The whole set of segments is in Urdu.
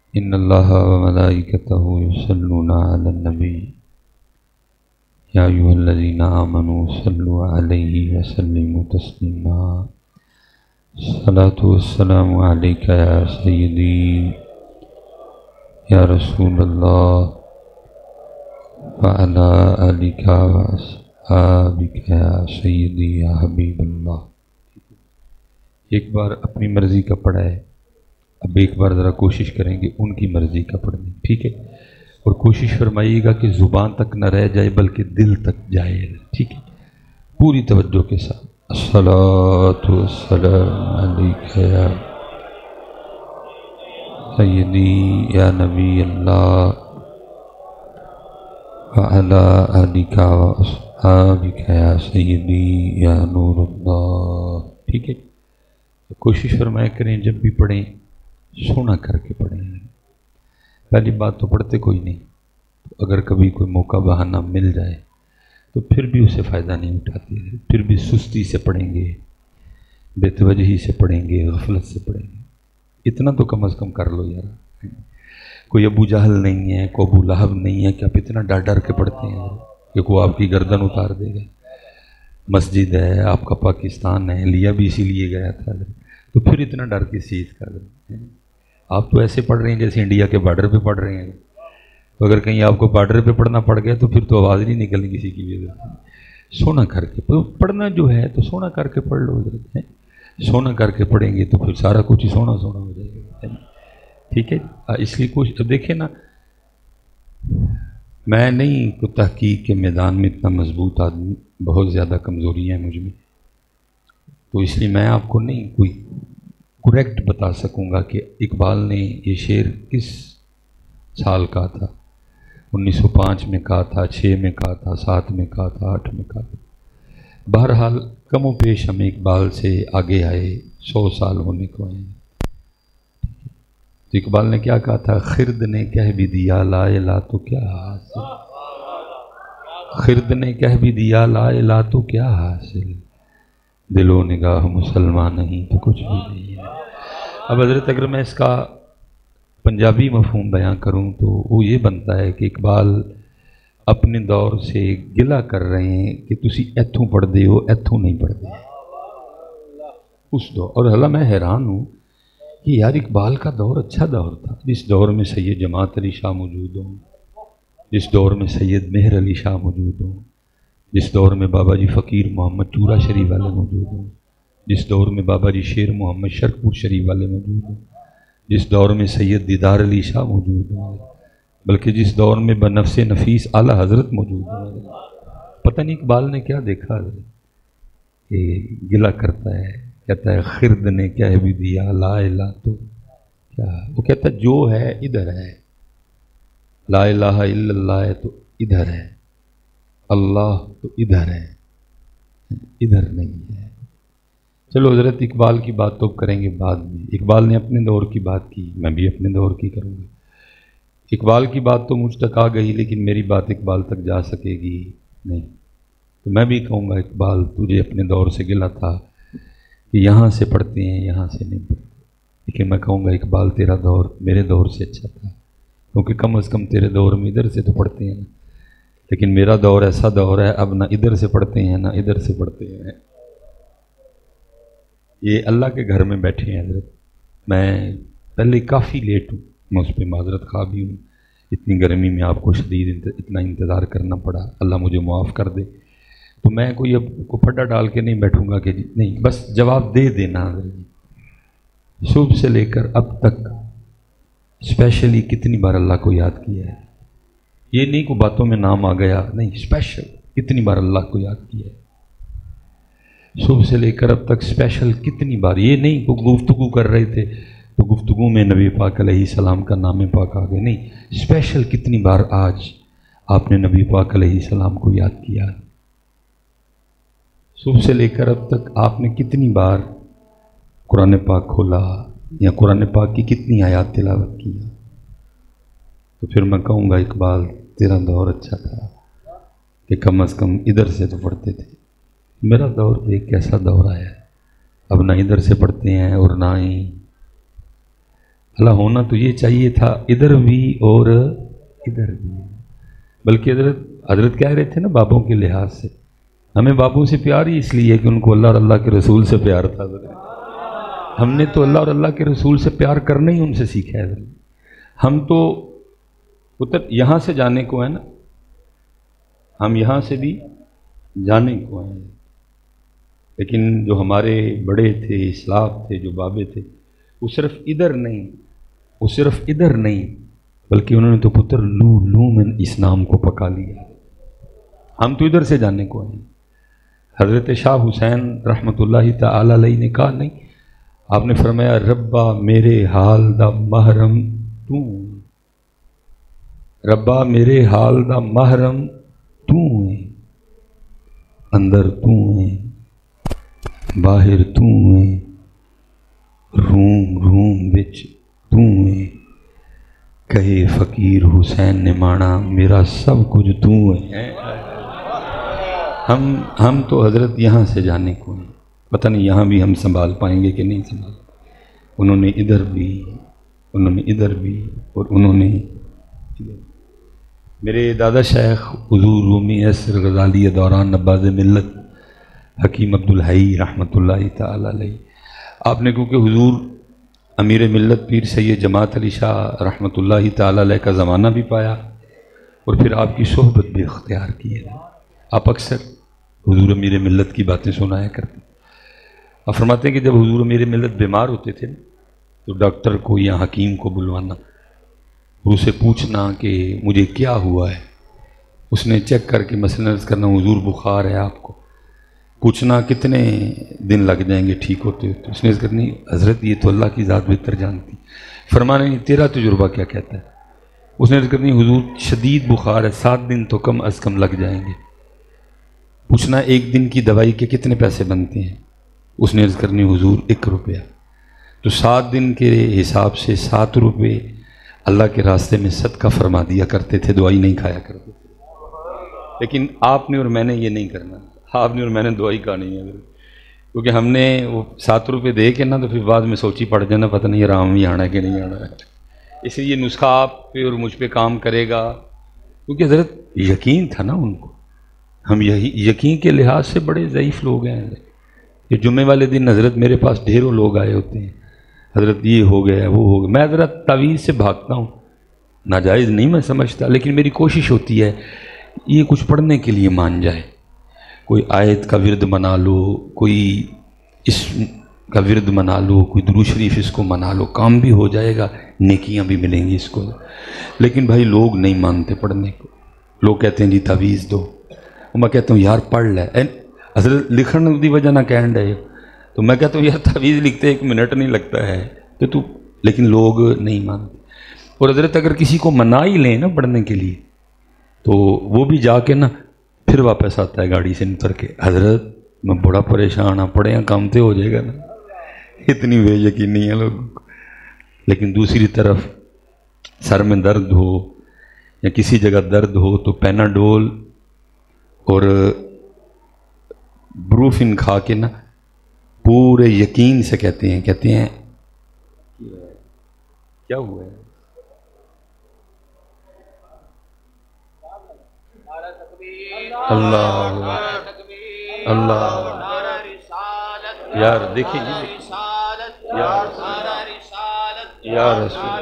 إن الله وملائكته يصلون على النبي يا أيها الذين آمنوا صلوا عليه وسلموا تسليما الصلاة والسلام عليك يا سيدي يا رسول الله وعلى آلك وأصحابك يا سيدي يا حبيب الله۔ ایک بار اپنی مرضی کا پڑھا ہے، اب ایک بار ذرا کوشش کریں گے ان کی مرضی کا پڑھنے، ٹھیک ہے؟ اور کوشش فرمائیے گا کہ زبان تک نہ رہ جائے بلکہ دل تک جائے، ٹھیک ہے؟ پوری توجہ کے ساتھ۔ الصلاۃ والسلام علیک یا سیدی یا نبی اللہ وعلی آلک واصحابک یا سیدی یا نور اللہ، ٹھیک ہے؟ کوشش فرمایا کریں جب بھی پڑھیں سونا کر کے پڑھیں۔ پہلی بات تو پڑھتے کوئی نہیں، اگر کبھی کوئی موقع بہانہ مل جائے تو پھر بھی اسے فائدہ نہیں اٹھاتے، پھر بھی سستی سے پڑھیں گے، بے توجہی سے پڑھیں گے، غفلت سے پڑھیں گے۔ اتنا تو کم از کم کر لو یار۔ کوئی ابو جہل نہیں ہے، کوئی ابو لہب نہیں ہے کہ آپ اتنا ڈر ڈر کے پڑھتے ہیں کہ کوئی آپ کی گردن اتار دے گا۔ مسجد ہے آپ کا، پاکستان ہے، لیا بھی اسی لیے گیا تھا، تو پھر اتنا ڈر کس چیز کا؟ آپ تو ایسے پڑھ رہے ہیں جیسے انڈیا کے بارڈر پہ پڑھ رہے ہیں، تو اگر کہیں آپ کو بارڈر پہ پڑھنا پڑ گیا تو پھر تو آواز نہیں نکلنی کسی کی بھی۔ سونا کر کے پڑھنا جو ہے تو سونا کر کے پڑھ لو، حضرت ہے سونا کر کے پڑھیں گے تو پھر سارا کچھ ہی سونا سونا ہو جائے گا، ٹھیک ہے؟ اس لیے کچھ دیکھیں نا، میں نہیں کو تحقیق کے میدان میں اتنا مضبوط آدمی، بہت زیادہ کمزوری ہیں مجھ میں، تو اس لیے میں آپ کو نہیں کوئی کریکٹ بتا سکوں گا کہ اقبال نے یہ شعر کس سال کہا تھا، 1905 میں کہا تھا، 6 میں کہا تھا، 7 میں کہا تھا، 8 میں کہا تھا۔ بہرحال کم و بیش ہمیں اقبال سے آگے آئے 100 سال ہونے کو ہیں۔ تو اقبال نے کیا کہا تھا؟ خرد نے کہہ بھی دیا لا الہ تو کیا حاصل، خرد نے کہہ بھی دیا لا الہ تو کیا حاصل، دل و نگاہ مسلمان نہیں تو کچھ بھی نہیں ہے۔ اب حضرت اگر میں اس کا پنجابی مفہوم بیان کروں تو وہ یہ بنتا ہے کہ اقبال اپنے دور سے گلہ کر رہے ہیں کہ تسی ایتھوں پڑھ دے ہو، ایتھوں نہیں پڑھ دے اس دور۔ اور حالانکہ میں حیران ہوں کہ یار اقبال کا دور اچھا دور تھا، جس دور میں سید جماعت علی شاہ موجود ہوں، جس دور میں سید مہر علی شاہ موجود ہوں، جس دور میں بابا جی فقیر محمد چورا شریف والے موجود ہوں، جس دور میں بابا جی شیر محمد شرکپور شریف والے موجود ہوں، جس دور میں سید دیدار علی شاہ موجود ہوں، بلکہ جس دور میں بنفس نفیس اعلیٰ حضرت موجود ہوں۔ پتہ نہیں اقبال نے کیا دیکھا کہ گلہ کرتا ہے، کہتا ہے خرد نے کہہ بھی دیا لا الہ تو کیا، وہ کہتا ہے جو ہے ادھر ہے، لا الہ الا اللہ ہے تو ادھر ہے، اللہ تو ادھر ہے، ادھر نہیں ہے۔ چلو حضرت اقبال کی بات تو کریں گے بعد میں، اقبال نے اپنے دور کی بات کی، میں بھی اپنے دور کی کروں گا۔ اقبال کی بات تو مجھ تک آ گئی لیکن میری بات اقبال تک جا سکے گی نہیں، تو میں بھی کہوں گا اقبال تجھے اپنے دور سے گلہ تھا کہ یہاں سے پڑھتے ہیں یہاں سے نہیں پڑھتے، لیکن میں کہوں گا اقبال تیرا دور میرے دور سے اچھا تھا، کیونکہ کم از کم تیرے دور میں ادھر سے تو پڑھتے ہیں نا، لیکن میرا دور ایسا دور ہے اب نہ ادھر سے پڑھتے ہیں نہ ادھر سے پڑھتے ہیں۔ یہ اللہ کے گھر میں بیٹھے ہیں حضرت، میں پہلے کافی لیٹ ہوں، میں اس پہ معذرت خواہ بھی ہوں، اتنی گرمی میں آپ کو شدید اتنا انتظار کرنا پڑا، اللہ مجھے معاف کر دے۔ تو میں کوئی اب کو پھڈا ڈال کے نہیں بیٹھوں گا کہ نہیں، بس جواب دے دینا حضرت۔ صبح سے لے کر اب تک اسپیشلی کتنی بار اللہ کو یاد کیا ہے، یہ نہیں کو باتوں میں نام آ گیا، نہیں، اسپیشل کتنی بار اللہ کو یاد کیا ہے، صبح سے لے کر اب تک اسپیشل کتنی بار، یہ نہیں کو گفتگو کر رہے تھے تو گفتگو میں نبی پاک علیہ السلام کا نام پاک آ گئے، نہیں، اسپیشل کتنی بار آج آپ نے نبی پاک علیہ السلام کو یاد کیا، صبح سے لے کر اب تک آپ نے کتنی بار قرآن پاک کھولا یا قرآن پاک کی کتنی آیات تلاوت کی۔ تو پھر میں کہوں گا اقبال تیرا دور اچھا تھا کہ کم از کم ادھر سے تو پڑھتے تھے، میرا دور ایک کیسا دور آیا ہے، اب نہ ادھر سے پڑھتے ہیں اور نہ ہی اللہ ہونا تو یہ چاہیے تھا ادھر بھی اور ادھر بھی، بلکہ حضرت کہہ رہے تھے نا بابوں کے لحاظ سے، ہمیں بابوں سے پیار ہی اس لیے کہ ان کو اللہ اور اللہ کے رسول سے پیار تھا، ہم نے تو اللہ اور اللہ کے رسول سے پیار کرنا ہی ان سے سیکھا ہے۔ ہم تو یہاں سے جانے کو ہے نا، ہم یہاں سے بھی جانے کو ہیں، لیکن جو ہمارے بڑے تھے، اسلاف تھے، جو بابے تھے، وہ صرف ادھر نہیں بلکہ انہوں نے تو پتر لو میں اس نام کو پکا لیا۔ ہم تو ادھر سے جانے کو ہیں۔ حضرت شاہ حسین رحمۃ اللہ تعالی علیہ نے کہا نہیں، آپ نے فرمایا ربا میرے حال دا محرم تو، ربا میرے حال دا محرم تو ہے، اندر تو ہے باہر تو ہے، روم بچ تو ہے، کہے فقیر حسین نے مانا میرا سب کچھ تو ہے۔ ہم تو حضرت یہاں سے جانے کو ہیں، پتہ نہیں یہاں بھی ہم سنبھال پائیں گے کہ نہیں سنبھال۔ انہوں نے ادھر بھی اور انہوں نے میرے دادا شیخ حضور رومی عصر غزالی دوران نباز ملت حکیم عبدالحی رحمۃ اللہ تعالی علیہ، آپ نے کیونکہ حضور امیر ملت پیر سید جماعت علی شاہ رحمۃ اللہ تعالی علیہ کا زمانہ بھی پایا اور پھر آپ کی صحبت بھی اختیار کی ہے۔ آپ اکثر حضور امیر ملت کی باتیں سنایا کرتے، آپ فرماتے ہیں کہ جب حضور امیر ملت بیمار ہوتے تھے تو ڈاکٹر کو یا حکیم کو بلوانا اور اسے پوچھنا کہ مجھے کیا ہوا ہے، اس نے چیک کر کے مثلاً عرض کرنا حضور بخار ہے آپ کو، پوچھنا کتنے دن لگ جائیں گے ٹھیک ہوتے ہوتے، اس نے عرض کرنی حضرت یہ تو اللہ کی ذات بہتر جانتی، فرمانا نہیں تیرا تجربہ کیا کہتا ہے، اس نے عرض کرنی حضور شدید بخار ہے 7 دن تو کم از کم لگ جائیں گے، پوچھنا 1 دن کی دوائی کے کتنے پیسے بنتے ہیں، اس نے عرض کرنی حضور 1 روپیہ، تو 7 دن کے حساب سے 7 روپے اللہ کے راستے میں صدقہ فرما دیا کرتے تھے، دوائی نہیں کھایا کرتے تھے۔ لیکن آپ نے اور میں نے یہ نہیں کرنا، آپ نے اور میں نے دوائی کھانی ہے، کیونکہ ہم نے وہ 7 روپے دے کے نا تو پھر بعد میں سوچی پڑ جانا پتہ نہیں آرام ہی آنا ہے کہ نہیں آنا ہے، اس لیے یہ نسخہ آپ پہ اور مجھ پہ کام کرے گا، کیونکہ حضرت یقین تھا نا ان کو، ہم یہی یقین کے لحاظ سے بڑے ضعیف لوگ ہیں۔ یہ جمعے والے دن حضرت میرے پاس ڈھیروں لوگ آئے ہوتے ہیں، حضرت یہ ہو گیا وہ ہو گیا، میں حضرت تعویذ سے بھاگتا ہوں، ناجائز نہیں میں سمجھتا، لیکن میری کوشش ہوتی ہے یہ کچھ پڑھنے کے لیے مان جائے، کوئی آیت کا ورد منا لو، کوئی اسم کا ورد منا لو، کوئی درود شریف اس کو منا لو، کام بھی ہو جائے گا، نیکیاں بھی ملیں گی اس کو۔ لیکن بھائی لوگ نہیں مانتے پڑھنے کو، لوگ کہتے ہیں جی تعویذ دو، میں کہتا ہوں یار پڑھ لے، حضرت لکھن دی وجہ نہ کہن ڈے، تو میں کہتا ہوں یار تعویذ لکھتے 1 منٹ نہیں لگتا ہے تو لیکن لوگ نہیں مانتے، اور حضرت اگر کسی کو منا ہی لیں نا پڑھنے کے لیے تو وہ بھی جا کے نا پھر واپس آتا ہے گاڑی سے اتر کے، حضرت میں بڑا پریشان ہوں، پڑھے ہیں کام تو ہو جائے گا نا، اتنی بے یقینی ہے لوگوں کو۔ لیکن دوسری طرف سر میں درد ہو یا کسی جگہ درد ہو تو پیناڈول اور بروفن کھا کے نا پورے یقین سے کہتے ہیں کیا ہوا ہے، اللہ اللہ یار دیکھیں یا رسول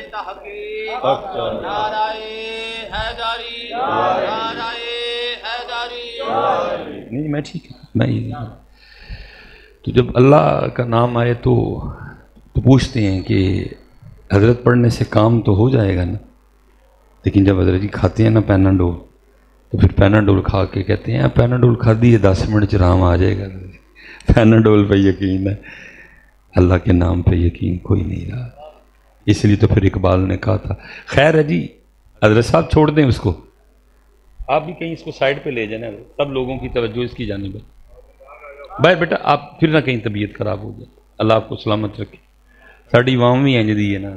نہیں میں ٹھیک ہے، میں تو جب اللہ کا نام آئے تو پوچھتے ہیں کہ حضرت پڑھنے سے کام تو ہو جائے گا نا، لیکن جب حضرت جی کھاتے ہیں نا پیناڈول تو پھر پیناڈول کھا کے کہتے ہیں پیناڈول کھا دی ہے 10 منٹ چرام آ جائے گا، پیناڈول پہ یقین ہے، اللہ کے نام پہ یقین کوئی نہیں رہا، اس لیے تو پھر اقبال نے کہا تھا خیر ہے جی حضرت صاحب چھوڑ دیں اس کو، آپ بھی کہیں اس کو سائڈ پہ لے جانا، سب لوگوں کی توجہ اس کی جانب ہے، بھائی بیٹا آپ پھر نہ کہیں طبیعت خراب ہو جائے، اللہ آپ کو سلامت رکھے، ساڑی عوام بھی انج دی ہے نا،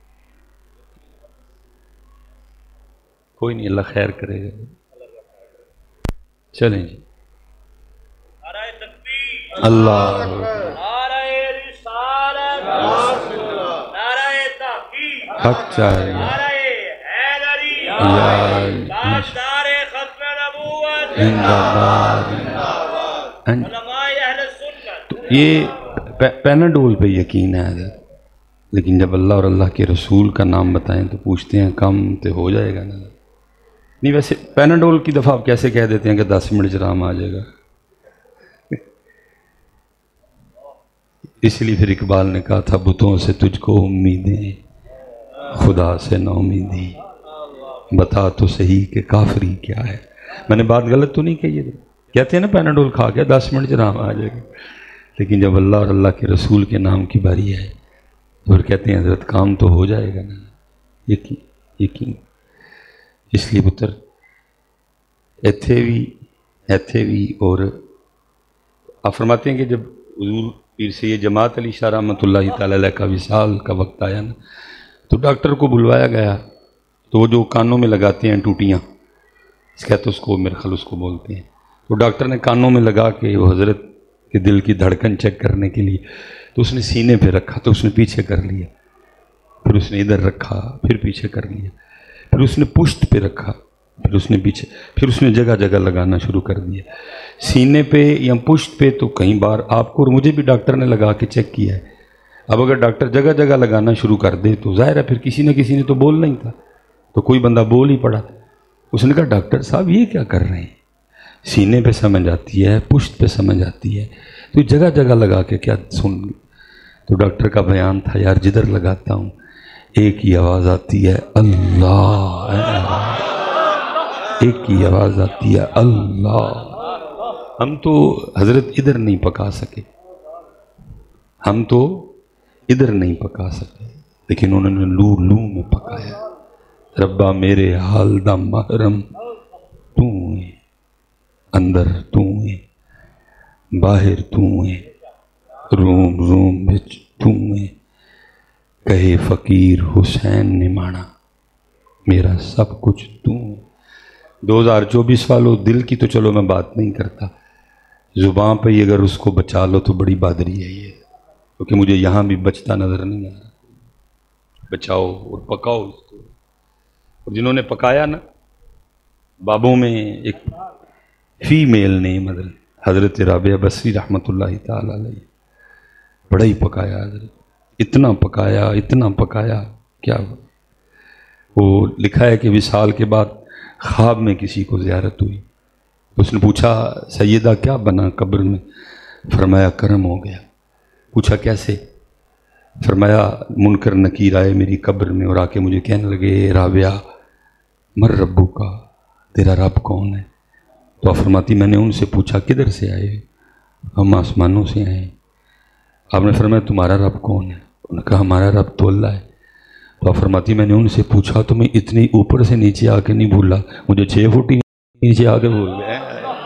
کوئی نہیں اللہ خیر کرے گا، چلیں جی اللہ حق چاہیے تو یہ پیناڈول پہ یقین ہے حضرت، لیکن جب اللہ اور اللہ کے رسول کا نام بتائیں تو پوچھتے ہیں کم تو ہو جائے گا نا؟ نہیں، ویسے پیناڈول کی دفعہ آپ کیسے کہہ دیتے ہیں کہ 10 منٹ آرام آ جائے گا؟ اس لیے پھر اقبال نے کہا تھا بتوں سے تجھ کو امیدیں، خدا سے نا امیدی، بتا تو صحیح کہ کافری کیا ہے۔ میں نے بات غلط تو نہیں کہی ہے؟ کہتے ہیں نا پیناڈول کھا کے 10 منٹ آرام آ جائے گا، لیکن جب اللہ اور اللہ کے رسول کے نام کی باری ہے تو پھر کہتے ہیں حضرت کام تو ہو جائے گا نا؟ یقین۔ اس لیے پتر ایتھے بھی اور آپ فرماتے ہیں کہ جب حضور پیر سید جماعت علی شاہ رحمۃ اللہ تعالی علیہ کا وصال کا وقت آیا نا، تو ڈاکٹر کو بلوایا گیا، تو وہ جو کانوں میں لگاتے ہیں ٹوٹیاں، کہتے اس کو میرے خیال اس کو بولتے ہیں، تو ڈاکٹر نے کانوں میں لگا کے وہ حضرت کے دل کی دھڑکن چیک کرنے کے لیے، تو اس نے سینے پہ رکھا، تو اس نے پیچھے کر لیا، پھر اس نے ادھر رکھا، پھر پیچھے کر لیا، پھر اس نے پشت پہ رکھا، پھر اس نے پیچھے، پھر اس نے جگہ جگہ لگانا شروع کر دیا، سینے پہ یا پشت پہ تو کئی بار آپ کو اور مجھے بھی ڈاکٹر نے لگا کے چیک کیا ہے۔ اب اگر ڈاکٹر جگہ جگہ لگانا شروع کر دے تو ظاہر ہے پھر کسی نہ کسی نے تو بولنا ہی تھا، تو کوئی بندہ بول ہی پڑا۔ اس نے کہا ڈاکٹر صاحب یہ کیا کر رہے ہیں؟ سینے پہ سمجھ آتی ہے، پشت پہ سمجھ آتی ہے، تو جگہ جگہ لگا کے کیا سن؟ تو ڈاکٹر کا بیان تھا یار جدھر لگاتا ہوں ایک ہی آواز آتی ہے اللہ، ایک ہی آواز آتی ہے اللہ۔ ہم تو حضرت ادھر نہیں پکا سکے، لیکن انہوں نے لو میں پکایا۔ ربا میرے حال دا محرم تو ہے، اندر تو ہے، باہر تو ہے، روم بچ تو ہے، کہے فقیر حسین نے مانا میرا سب کچھ تو ہے۔ 2024 والوں دل کی تو چلو میں بات نہیں کرتا، زبان پہ ہی اگر اس کو بچا لو تو بڑی بہادری ہے یہ، کیونکہ مجھے یہاں بھی بچتا نظر نہیں آ رہا۔ بچاؤ اور پکاؤ اس کو۔ اور جنہوں نے پکایا نا، بابوں میں ایک فیمیل نیم حضرت رابعہ بصری رحمۃ اللہ تعالی علیہ، بڑا ہی پکایا حضرت، اتنا پکایا کیا وہ لکھا ہے کہ وصال کے بعد خواب میں کسی کو زیارت ہوئی، اس نے پوچھا سیدہ کیا بنا قبر میں؟ فرمایا کرم ہو گیا۔ پوچھا کیسے؟ فرمایا منکر نکیر آئے میری قبر میں اور آ کے مجھے کہنے لگے رابعہ مر ربو کا، تیرا رب کون ہے؟ تو آپ فرماتی میں نے ان سے پوچھا کدھر سے آئے؟ ہم آسمانوں سے آئے۔ آپ نے فرمایا تمہارا رب کون ہے؟ انہوں نے کہا ہمارا رب تو اللہ ہے۔ تو آپ فرماتی میں نے ان سے پوچھا تو میں اتنی اوپر سے نیچے آ کے نہیں بھولا، مجھے 6 فٹ ہی نیچے آ کے بھول گیا۔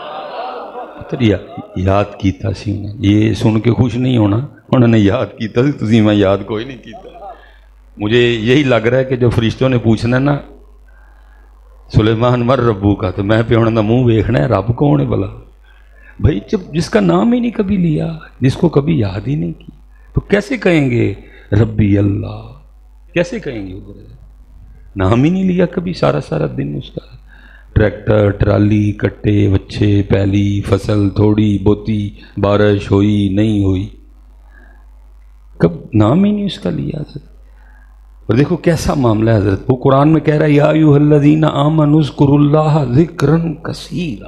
یاد کیتا سی انہیں، یہ سن کے خوش نہیں ہونا، انہوں نے یاد کیتا سی، تسی میں یاد کوئی نہیں کیتا۔ مجھے یہی لگ رہا ہے کہ جو فرشتوں نے پوچھنا نا سلیمان مر ربو کا، تو میں پہ انہوں نے منہ ویکھنا ہے رب کون ہے بلا بھائی، جب جس کا نام ہی نہیں کبھی لیا، جس کو کبھی یاد ہی نہیں کی، تو کیسے کہیں گے ربی اللہ؟ کیسے کہیں گے؟ نام ہی نہیں لیا کبھی، سارا دن اس کا ٹریکٹر ٹرالی کٹے بچے پیلی فصل تھوڑی بوتی بارش ہوئی نہیں ہوئی، کب نام ہی نہیں اس کا لیا حضرت۔ اور دیکھو کیسا معاملہ ہے حضرت، وہ قرآن میں کہہ رہا ہے یا ایھا الذین آمنوا اذکروا اللہ ذکرا کثیرا،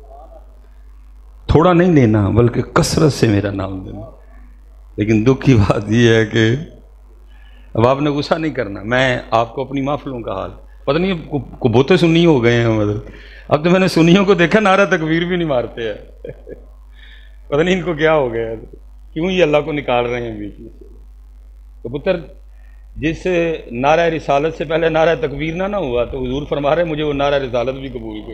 تھوڑا نہیں لینا بلکہ کثرت سے میرا نام لینا۔ لیکن دکھ کی بات یہ ہے کہ اب آپ نے غصہ نہیں کرنا، میں آپ کو اپنی محفلوں کا حال پتہ نہیں کو بہتے سنی ہو گئے ہیں حضرت، اب تو میں نے سنیوں کو دیکھا نعرہ تکبیر بھی نہیں مارتے ہیں، پتہ نہیں ان کو کیا ہو گیا ہے، کیوں یہ اللہ کو نکال رہے ہیں بیچ میں سے۔ تو پتر جس نعرہ رسالت سے پہلے نعرہ تکبیر نہ ہوا تو حضور فرما رہے مجھے وہ نعرہ رسالت بھی قبول کوئی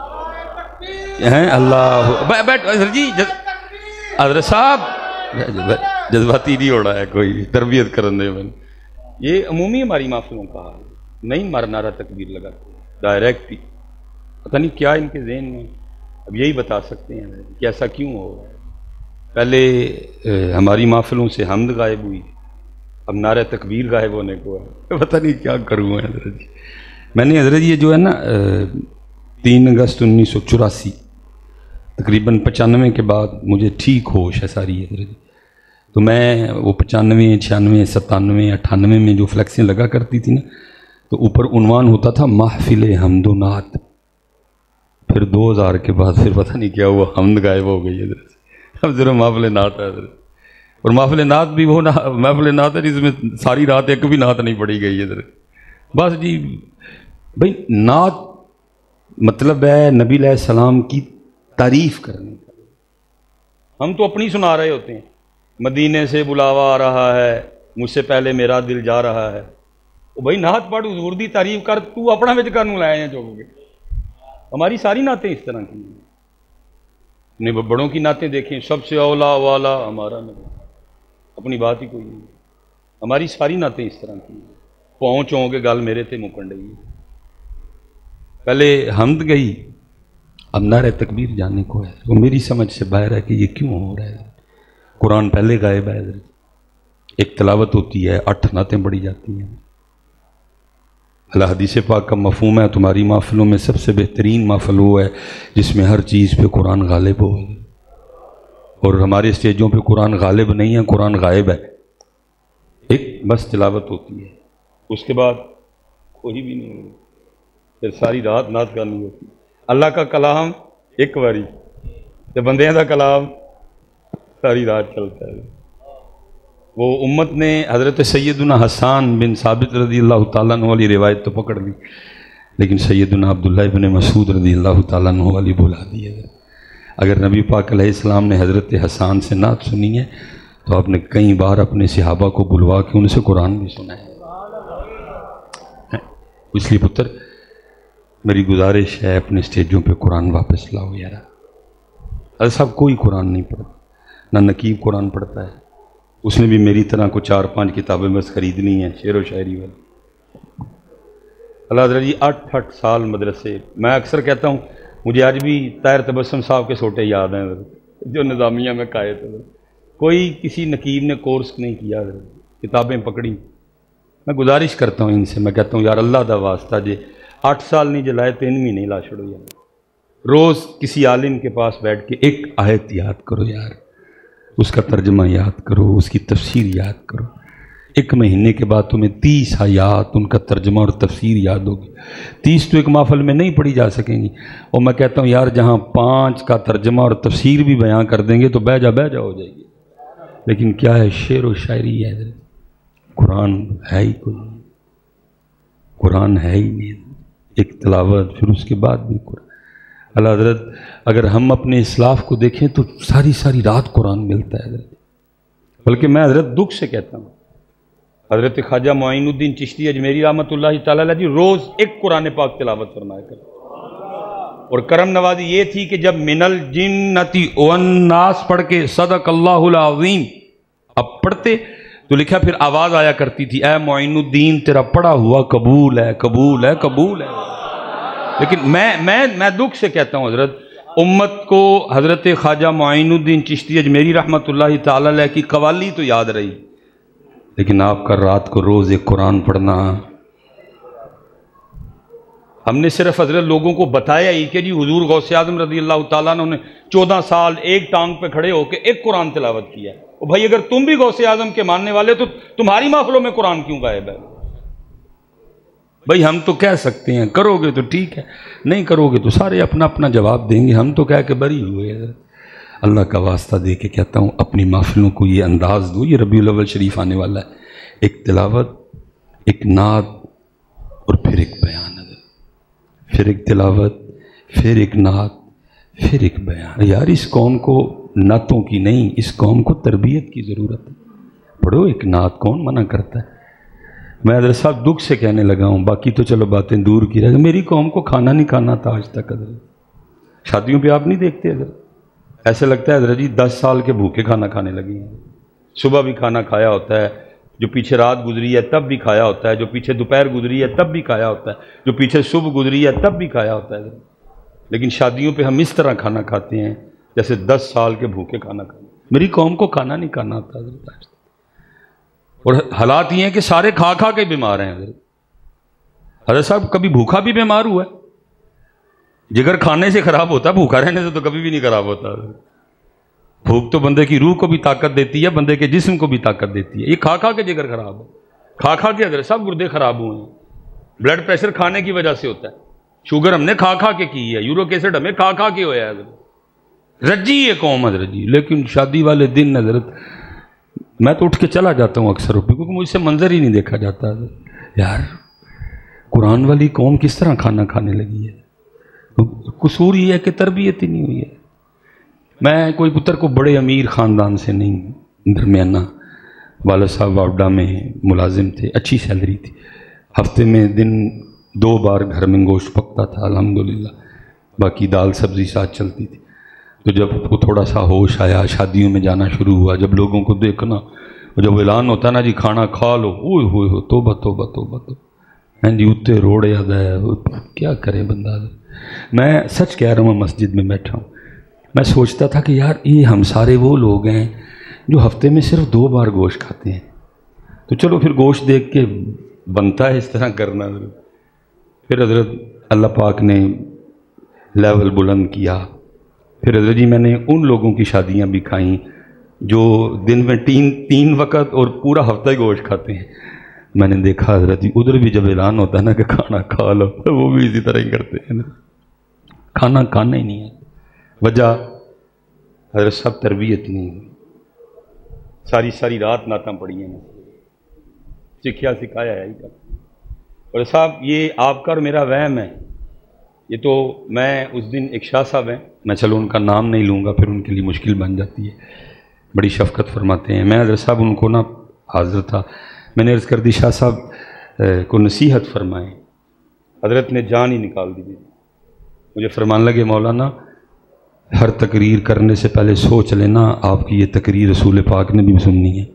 اللہ بیٹھ جی حضرت صاحب جذباتی نہیں ہو رہا ہے، کوئی تربیت کرنے میں یہ عمومی ہماری محفلوں کا حال نہیں، مار نعرہ تکبیر لگاتے ڈائریکٹ ہی، پتہ نہیں کیا ان کے ذہن میں، اب یہی بتا سکتے ہیں کہ ایسا کیوں ہو رہا ہے۔ پہلے ہماری محفلوں سے حمد غائب ہوئی، اب نعرہ تکبیر غائب ہونے کو ہے، پتہ نہیں کیا کروں میں حضرت جی۔ میں نے حضرت یہ جو ہے نا 3 اگست 1984 تقریباً 95 کے بعد مجھے ٹھیک ہوش ہے ساری حضرت جی، تو میں وہ 95 96 97 98 میں جو فلیکسیں لگا کرتی تھی نا، تو اوپر عنوان ہوتا تھا محفل حمد و نعت، پھر 2000 کے بعد پھر پتہ نہیں کیا ہوا، حمد غائب ہو گئی حضرت، اب ذرا محفل نعت ہے حضرت، اور محفل نعت بھی وہ محفل نعت ہے جس میں ساری رات ایک بھی نعت نہیں پڑھی گئی حضرت۔ بس جی بھائی، نعت مطلب ہے نبی علیہ السلام کی تعریف کرنے کا۔ ہم تو اپنی سنا رہے ہوتے ہیں، مدینے سے بلاوا آ رہا ہے، مجھ سے پہلے میرا دل جا رہا ہے، وہ بھائی نعت پڑھ، حضور دی تعریف کر، تو اپنا وچ کرنوں لائے ہیں جو گے۔ ہماری ساری نعتیں اس طرح کی ہیں، اپنے بڑوں کی نعتیں دیکھیں، سب سے اولا والا ہمارا نبی، اپنی بات ہی کوئی نہیں۔ ہماری ساری نعتیں اس طرح کی ہیں، پہنچوں گے گل میرے تے مکن رہی ہے۔ پہلے حمد گئی، اب نعرہ تکبیر جانے کو ہے، وہ میری سمجھ سے باہر ہے کہ یہ کیوں ہو رہا ہے۔ قرآن پہلے غائب ہے، ایک تلاوت ہوتی ہے، 8 نعتیں پڑھی جاتی ہیں۔ اللہ حدیث پاک کا مفہوم ہے تمہاری محفلوں میں سب سے بہترین محفل وہ ہے جس میں ہر چیز پہ قرآن غالب ہو، اور ہمارے اسٹیجوں پہ قرآن غالب نہیں ہے، قرآن غائب ہے۔ ایک بس تلاوت ہوتی ہے، اس کے بعد کوئی بھی نہیں ہوگی، پھر ساری رات نعت گانی ہوتی ہے۔ اللہ کا کلام ایک باری، تے بندیاں دا کلام ساری رات چلتا ہے۔ وہ امت نے حضرت سیدنا حسان بن ثابت رضی اللہ تعالیٰ عنہ والی روایت تو پکڑ لی، لیکن سیدنا عبداللہ بن مسعود رضی اللہ تعالیٰ عنہ والی بھلا دی ہے۔ اگر نبی پاک علیہ السلام نے حضرت حسان سے نعت سنی ہے تو آپ نے کئی بار اپنے صحابہ کو بلوا کے ان سے قرآن بھی سنا ہے۔ اس لیے پتر میری گزارش ہے اپنے اسٹیجوں پہ قرآن واپس لاؤ یار۔ حضرت صاحب کوئی قرآن نہیں پڑھتا، نہ نقیب قرآن پڑھتا ہے، اس نے بھی میری طرح کو 4-5 کتابیں بس خریدنی ہیں شعر و شاعری والی۔ اللہ حضرت جی 8 سال مدرسے، میں اکثر کہتا ہوں مجھے آج بھی طاہر تبسم صاحب کے سوٹے یاد ہیں جو نظامیہ میں قائد تھے۔ کوئی کسی نقیب نے کورس نہیں کیا، کتابیں پکڑی۔ میں گزارش کرتا ہوں ان سے، میں کہتا ہوں یار اللہ دا واسطہ جے 8 سال نہیں جلائے 3 مہینے لا چھوڑو یار، روز کسی عالم کے پاس بیٹھ کے ایک آیت یاد کرو یار، اس کا ترجمہ یاد کرو، اس کی تفسیر یاد کرو۔ 1 مہینے کے بعد تمہیں 30 آیات ان کا ترجمہ اور تفسیر یاد ہوگی۔ 30 تو ایک محفل میں نہیں پڑھی جا سکیں گی، اور میں کہتا ہوں یار جہاں 5 کا ترجمہ اور تفسیر بھی بیان کر دیں گے تو بہ جا ہو جائے گی۔ لیکن کیا ہے، شعر و شاعری ہے، قرآن ہے ہی کوئی نہیں، قرآن ہے ہی نہیں۔ ایک تلاوت، پھر اس کے بعد بھی قرآن۔ اللہ حضرت اگر ہم اپنے اسلاف کو دیکھیں تو ساری رات قرآن ملتا ہے حضرت، بلکہ میں حضرت دکھ سے کہتا ہوں، حضرت خواجہ معین الدین چشتی اجمیری رحمۃ اللہ تعالیٰ علیہ جی روز ایک قرآن پاک تلاوت فرمایا کرتے، اور کرم نوازی یہ تھی کہ جب من الجنتی والناس پڑھ کے صدق اللہ العظیم اب پڑھتے تو لکھا پھر آواز آیا کرتی تھی، اے معین الدین تیرا پڑھا ہوا قبول ہے، قبول ہے، قبول ہے۔ لیکن میں دکھ سے کہتا ہوں حضرت، امت کو حضرت خواجہ معین الدین چشتی اجمیری رحمۃ اللہ تعالی علیہ کی قوالی تو یاد رہی، لیکن آپ کا رات کو روز ایک قرآن پڑھنا، ہم نے صرف حضرت لوگوں کو بتایا ہی کہ جی حضور غوث اعظم رضی اللہ تعالیٰ عنہ نے 14 سال ایک ٹانگ پہ کھڑے ہو کے ایک قرآن تلاوت کیا ہے۔ اور بھائی اگر تم بھی غوث اعظم کے ماننے والے تو تمہاری محفلوں میں قرآن کیوں غائب ہے؟ بھائی ہم تو کہہ سکتے ہیں، کرو گے تو ٹھیک ہے، نہیں کرو گے تو سارے اپنا اپنا جواب دیں گے، ہم تو کہہ کے بری ہوئے۔ اللہ کا واسطہ دے کے کہتا ہوں اپنی محفلوں کو یہ انداز دو، یہ ربیع الاول شریف آنے والا ہے، ایک تلاوت، ایک نعت اور پھر ایک بیان، پھر ایک تلاوت، پھر ایک نعت، پھر ایک بیان۔ یار اس قوم کو نعتوں کی نہیں، اس قوم کو تربیت کی ضرورت ہے۔ پڑھو ایک نعت، کون منع کرتا ہے؟ میں حضرت صاحب دکھ سے کہنے لگا ہوں، باقی تو چلو باتیں دور کی رہ گئی، میری قوم کو کھانا نہیں کھانا تھا آج تک حضرت۔ شادیوں پہ آپ نہیں دیکھتے حضرت، ایسے لگتا ہے حضرت جی 10 سال کے بھوکے کھانا کھانے لگی ہیں۔ صبح بھی کھانا کھایا ہوتا ہے، جو پیچھے رات گزری ہے تب بھی کھایا ہوتا ہے، جو پیچھے دوپہر گزری ہے تب بھی کھایا ہوتا ہے، جو پیچھے صبح گزری ہے تب بھی کھایا ہوتا ہے۔ لیکن شادیوں پہ ہم اس طرح کھانا کھاتے ہیں جیسے 10 سال کے بھوکے کھانا کھانا۔ میری قوم کو کھانا نہیں کھانا ہوتا حضرت۔ اور حالات یہ ہیں کہ سارے کھا کھا کے بیمار ہیں. حضرت صاحب کبھی بھوکا بھی بیمار ہوا ہے؟ جگر کھانے سے خراب ہوتا ہے، بھوکا رہنے سے تو کبھی بھی نہیں خراب ہوتا. بھوک تو بندے کی روح کو بھی طاقت دیتی ہے، بندے کے جسم کو بھی طاقت دیتی ہے. یہ کھا کھا کے جگر خراب ہو، کھا کھا کے حضرت صاحب گردے خراب ہوئے ہیں. بلڈ پریشر کھانے کی وجہ سے ہوتا ہے، شوگر ہم نے کھا کھا کے کی ہے، یورک ایسڈ ہمیں کھا کھا کے ہوا ہے. حضرت رجی ہے قوم حضرت جی. لیکن شادی والے دن حضرت میں تو اٹھ کے چلا جاتا ہوں اکثر، کیونکہ مجھ سے منظر ہی نہیں دیکھا جاتا. یار قرآن والی قوم کس طرح کھانا کھانے لگی ہے. قصور یہ ہے کہ تربیت ہی نہیں ہوئی ہے. میں کوئی پتر کو بڑے امیر خاندان سے نہیں، درمیانہ. والد صاحب واپڈا میں ملازم تھے، اچھی سیلری تھی، ہفتے میں دن 2 بار گھر میں گوشت پکتا تھا الحمدللہ، باقی دال سبزی ساتھ چلتی تھی. تو جب وہ تھوڑا سا ہوش آیا، شادیوں میں جانا شروع ہوا، جب لوگوں کو دیکھنا، جب اعلان ہوتا نا جی کھانا کھا لو، اوہ ہوئے ہو توبہ توبہ توبہ توبہ، ہیں جی اتنے روڑے آدھا ہے، کیا کرے بندہ. میں سچ کہہ رہا ہوں، مسجد میں بیٹھا ہوں، میں سوچتا تھا کہ یار یہ ہم سارے وہ لوگ ہیں جو ہفتے میں صرف 2 بار گوشت کھاتے ہیں. تو چلو پھر گوشت دیکھ کے بنتا ہے اس طرح کرنا. پھر حضرت اللہ پاک نے لیول بلند کیا. پھر حضرت جی میں نے ان لوگوں کی شادیاں بھی کھائیں جو دن میں 3 وقت اور پورا ہفتہ ہی گوشت کھاتے ہیں. میں نے دیکھا حضرت جی ادھر بھی جب اعلان ہوتا ہے نا کہ کھانا کھا لو، وہ بھی اسی طرح ہی کرتے ہیں. کھانا کھانا ہی نہیں ہے. وجہ حضرت صاحب تربیت نہیں ہوئی. ساری رات نعتیں پڑھی ہیں، سکھیا سکھایا ہے. اور صاحب یہ آپ کا اور میرا وہم ہے. یہ تو میں اس دن ایک شاہ صاحب ہیں، میں چلو ان کا نام نہیں لوں گا پھر ان کے لیے مشکل بن جاتی ہے، بڑی شفقت فرماتے ہیں. میں حضرت صاحب ان کو نا حاضر تھا، میں نے عرض کر دی شاہ صاحب کو نصیحت فرمائیں. حضرت نے جان ہی نکال دی. مجھے فرمان لگے مولانا ہر تقریر کرنے سے پہلے سوچ لینا آپ کی یہ تقریر رسول پاک نے بھی سننی ہے.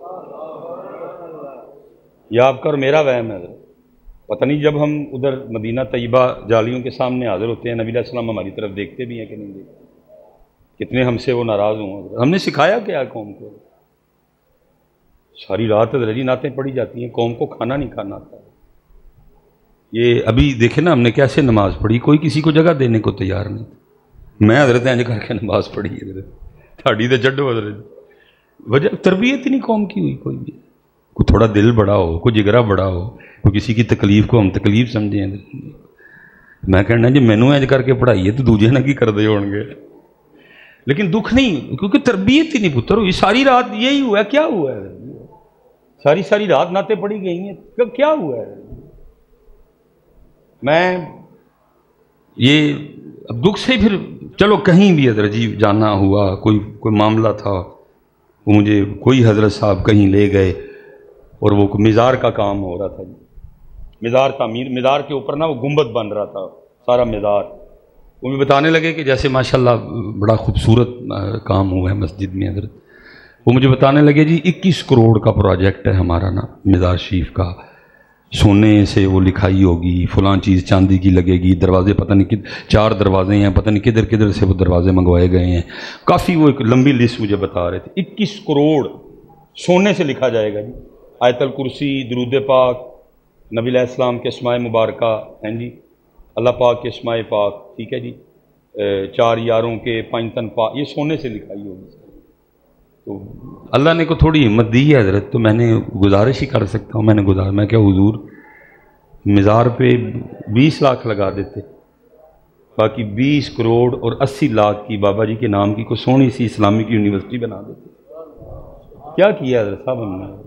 یہ آپ کا اور میرا وہم ہے. پتہ نہیں جب ہم ادھر مدینہ طیبہ جالیوں کے سامنے حاضر ہوتے ہیں، نبی علیہ السلام ہماری طرف دیکھتے بھی ہیں کہ نہیں دیکھتے؟ کتنے ہم سے وہ ناراض ہوں. ہم نے سکھایا کیا قوم کو؟ ساری رات حضرت جی نعتیں پڑھی جاتی ہیں، قوم کو کھانا نہیں کھانا آتا. یہ ابھی دیکھیں نا ہم نے کیسے نماز پڑھی، کوئی کسی کو جگہ دینے کو تیار نہیں. میں حضرت انج کر کے نماز پڑھی حضرت تھاڑی تو چڈو حضرت. وجہ تربیت ہی نہیں قوم کی ہوئی. کوئی تھوڑا دل بڑا ہو، کوئی جگرا بڑا ہو، کوئی کسی کی تکلیف کو ہم تکلیف سمجھیں. میں کہنا جی مینوں انج کر کے پڑھائی ہے تو دوجے نہ کی کرتے ہون گے. لیکن دکھ نہیں، کیونکہ تربیت ہی نہیں پتر ہوئی. ساری رات یہی ہوا. کیا ہوا ہے؟ ساری رات نعتیں پڑھی گئی ہیں، کیا ہوا ہے؟ میں یہ اب دکھ سے پھر چلو کہیں بھی حضرت جی جانا ہوا، کوئی معاملہ تھا، وہ مجھے کوئی حضرت صاحب کہیں لے گئے اور وہ مزار کا کام ہو رہا تھا. مزار تعمیر، مزار کے اوپر نا وہ گنبد بن رہا تھا سارا مزار. وہ بھی بتانے لگے کہ جیسے ماشاءاللہ بڑا خوبصورت کام ہوا ہے مسجد میں حضرت. وہ مجھے بتانے لگے جی 21 کروڑ کا پروجیکٹ ہے ہمارا نا مزار شریف کا، سونے سے وہ لکھائی ہوگی، فلاں چیز چاندی کی لگے گی، دروازے پتہ نہیں 4 دروازے ہیں، پتہ نہیں کدھر سے وہ دروازے منگوائے گئے ہیں. کافی وہ ایک لمبی لسٹ مجھے بتا رہے تھے. 21 کروڑ سونے سے لکھا جائے گا جی. آیت الکرسی، درود پاک، نبی علیہ السلام کے اسماء مبارکہ ہیں جی، اللہ پاک کے اسماء پاک، ٹھیک ہے جی، 4 یاروں کے 5 تن پاک، یہ سونے سے لکھائی ہوگی. تو اللہ نے کو تھوڑی ہمت دی ہے حضرت، تو میں نے گزارش ہی کر سکتا ہوں. میں کیا حضور مزار پہ 20 لاکھ لگا دیتے، باقی 20 کروڑ اور 80 لاکھ کی بابا جی کے نام کی کوئی سونی سی اسلامک یونیورسٹی بنا دیتے. کیا کیا حضرت صاحب ہم نے؟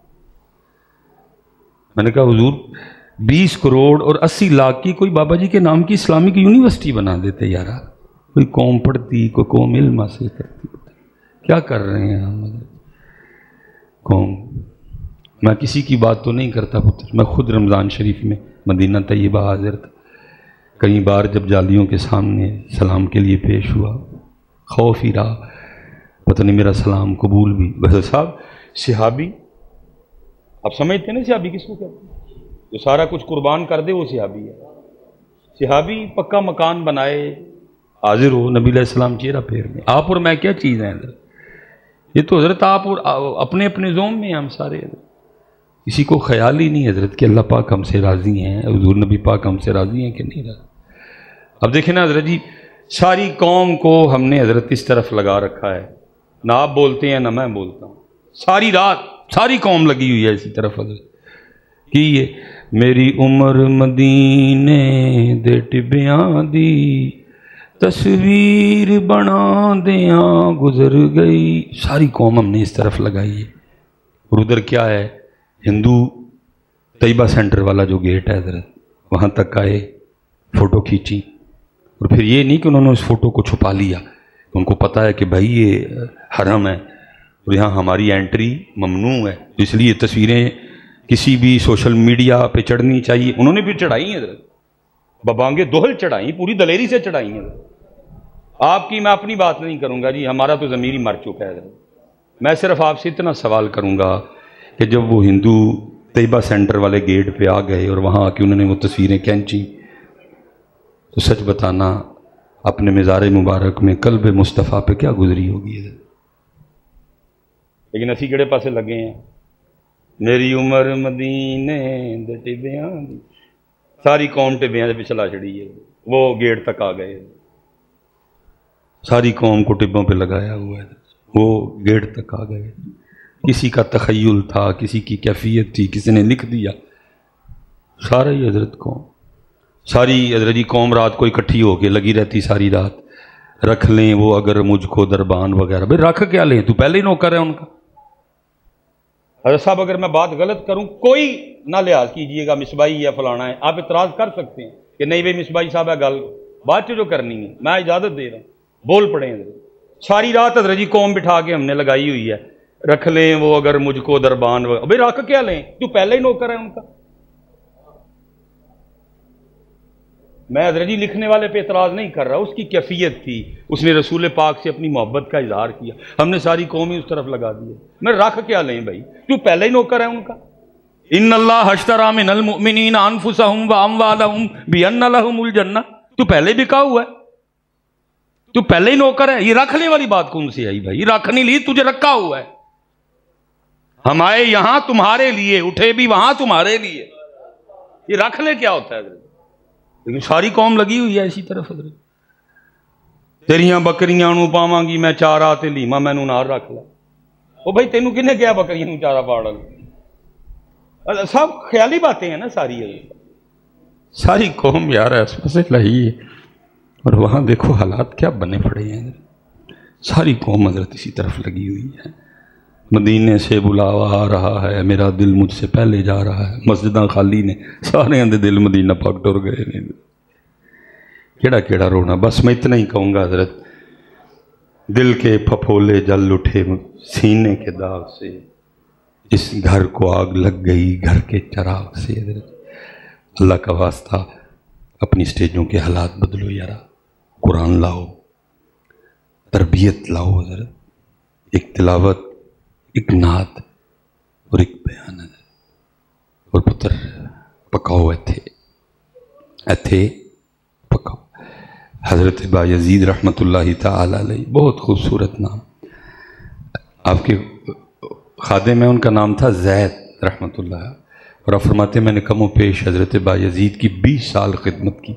میں نے کہا حضور 20 کروڑ اور 80 لاکھ کی کوئی بابا جی کے نام کی اسلامک یونیورسٹی بنا دیتے. یار کوئی قوم پڑھتی، کوئی قوم علم حاصل کرتی. کیا کر رہے ہیں ہم قوم؟ میں کسی کی بات تو نہیں کرتا پتر، میں خود رمضان شریف میں مدینہ طیبہ حاضر تھا. کئی بار جب جالیوں کے سامنے سلام کے لیے پیش ہوا، خوف ہی رہا پتہ نہیں میرا سلام قبول بھی. بس صاحب صحابی، آپ سمجھتے ہیں نا صحابی کس کو کہتے ہیں؟ جو سارا کچھ قربان کر دے وہ صحابی ہے. صحابی پکا مکان بنائے، حاضر ہو نبی علیہ السلام چہرہ پھیر میں. آپ اور میں کیا چیز ہیں؟ یہ تو حضرت آپ اور اپنے اپنے زوم میں ہیں ہم سارے، کسی کو خیال ہی نہیں حضرت کہ اللہ پاک ہم سے راضی ہیں، حضور نبی پاک ہم سے راضی ہیں کہ نہیں راضی۔ اب دیکھیں نا حضرت جی، ساری قوم کو ہم نے حضرت اس طرف لگا رکھا ہے، نہ آپ بولتے ہیں نہ میں بولتا ہوں، ساری رات ساری قوم لگی ہوئی ہے اسی طرف حضرت کہ یہ میری عمر مدینے دے ٹبیاں دی تصویر بنا دیاں گزر گئی، ساری قوم ہم نے اس طرف لگائی ہے۔ اور ادھر کیا ہے، ہندو طیبہ سینٹر والا جو گیٹ ہے حضرت، وہاں تک آئے، فوٹو کھینچی، اور پھر یہ نہیں کہ انہوں نے اس فوٹو کو چھپا لیا، ان کو پتہ ہے کہ بھائی یہ حرم ہے اور یہاں ہماری انٹری ممنوع ہے، اس لیے تصویریں کسی بھی سوشل میڈیا پہ چڑھنی چاہیے۔ انہوں نے پھر چڑھائی ہیں حضرت، ببانگے دوہل چڑھائی، پوری دلیری سے چڑھائی ہیں حضرت۔ آپ کی میں اپنی بات نہیں کروں گا جی، ہمارا تو ضمیر ہی مر چکا ہے حضرت۔ میں صرف آپ سے اتنا سوال کروں گا کہ جب وہ ہندو طیبہ سینٹر والے گیٹ پہ آ گئے اور وہاں آ کے انہوں نے وہ تصویریں کھینچی، تو سچ بتانا اپنے مزار مبارک میں قلب مصطفیٰ پہ کیا گزری ہوگی حضرت؟ لیکن اسی کہڑے پاسے لگے ہیں، میری عمر مدینے دے ٹبیاں دی، ساری قوم ٹبیاں دے پچھلا چڑھی ہے، وہ گیٹ تک آ گئے، ساری قوم کو ٹبوں پہ لگایا ہوا ہے، وہ گیٹ تک آ گئے۔ کسی کا تخیل تھا، کسی کی کیفیت تھی، کسی نے لکھ دیا، سارا ہی حضرت قوم، ساری حضرت جی قوم رات کو اکٹھی ہو کے لگی رہتی ساری رات، رکھ لیں وہ اگر مجھ کو دربان وغیرہ۔ بھائی رکھ کیا لیں، تو پہلے ہی نوکر ہے ان کا۔ حضرت صاحب اگر میں بات غلط کروں کوئی نہ لحاظ کیجئے گا، مصباحی ہے فلانا ہے، آپ اعتراض کر سکتے ہیں کہ نہیں بھائی مصباحی صاحب ہے، گل بات جو کرنی ہے میں اجازت دے رہا ہوں، بول پڑے ہیں۔ ساری رات حضرت جی قوم بٹھا کے ہم نے لگائی ہوئی ہے، رکھ لیں وہ اگر مجھ کو دربان وغیرہ۔ بھائی رکھ کیا لیں، تو پہلے ہی نوکر ہے ان کا۔ میں حضرت جی لکھنے والے پہ اعتراض نہیں کر رہا، اس کی کیفیت تھی، اس نے رسول پاک سے اپنی محبت کا اظہار کیا، ہم نے ساری قوم ہی اس طرف لگا دی۔ میں رکھ کیا لیں بھائی، تو پہلے ہی نوکر ہے ان کا۔ ان اللہ اشتری من المؤمنین انفسهم واموالهم بان لهم الجنہ، تو پہلے بکا ہوا ہے، تو پہلے ہی نوکر ہے۔ یہ رکھنے والی بات کون سی آئی بھائی؟ رکھ نہیں لی، تجھے رکھا ہوا ہے۔ ہم آئے یہاں تمہارے لیے، اٹھے بھی وہاں تمہارے لیے، یہ رکھ لے کیا ہوتا ہے حضرت؟ لیکن ساری قوم لگی ہوئی ہے اسی طرف حضرت۔ تیریاں بکریاں نو پاواں گی میں چارہ تے لیما مینوں نال رکھ لا۔ وہ بھائی تینوں کنے کیا بکریاں نو چارہ پاڑن؟ سب خیالی باتیں ہیں نا ساری حضرت۔ ساری قوم یار اس پاسے لہی ہے، اور وہاں دیکھو حالات کیا بنے پڑے ہیں، ساری قوم حضرت اسی طرف لگی ہوئی ہے۔ مدینے سے بلاوا آ رہا ہے، میرا دل مجھ سے پہلے جا رہا ہے، مسجداں خالی نے، سارے اندے دل مدینہ پاک ٹر گئے نے، کیڑا کیڑا رونا۔ بس میں اتنا ہی کہوں گا حضرت، دل کے پھپھولے جل اٹھے سینے کے داغ سے، اس گھر کو آگ لگ گئی گھر کے چراغ سے۔ حضرت اللہ کا واسطہ اپنی سٹیجوں کے حالات بدلو یارا، قرآن لاؤ، تربیت لاؤ حضرت، ایک تلاوت، ایک نعت اور ایک بیان ہے، اور پتر پکاؤ ایتھے پکاؤ۔ حضرت بایزید رحمۃ اللہ تعالی علیہ، بہت خوبصورت نام، آپ کے خادم میں ان کا نام تھا زید رحمۃ اللہ، اور آپ فرماتے ہیں میں نے کم و پیش حضرت بایزید کی 20 سال خدمت کی۔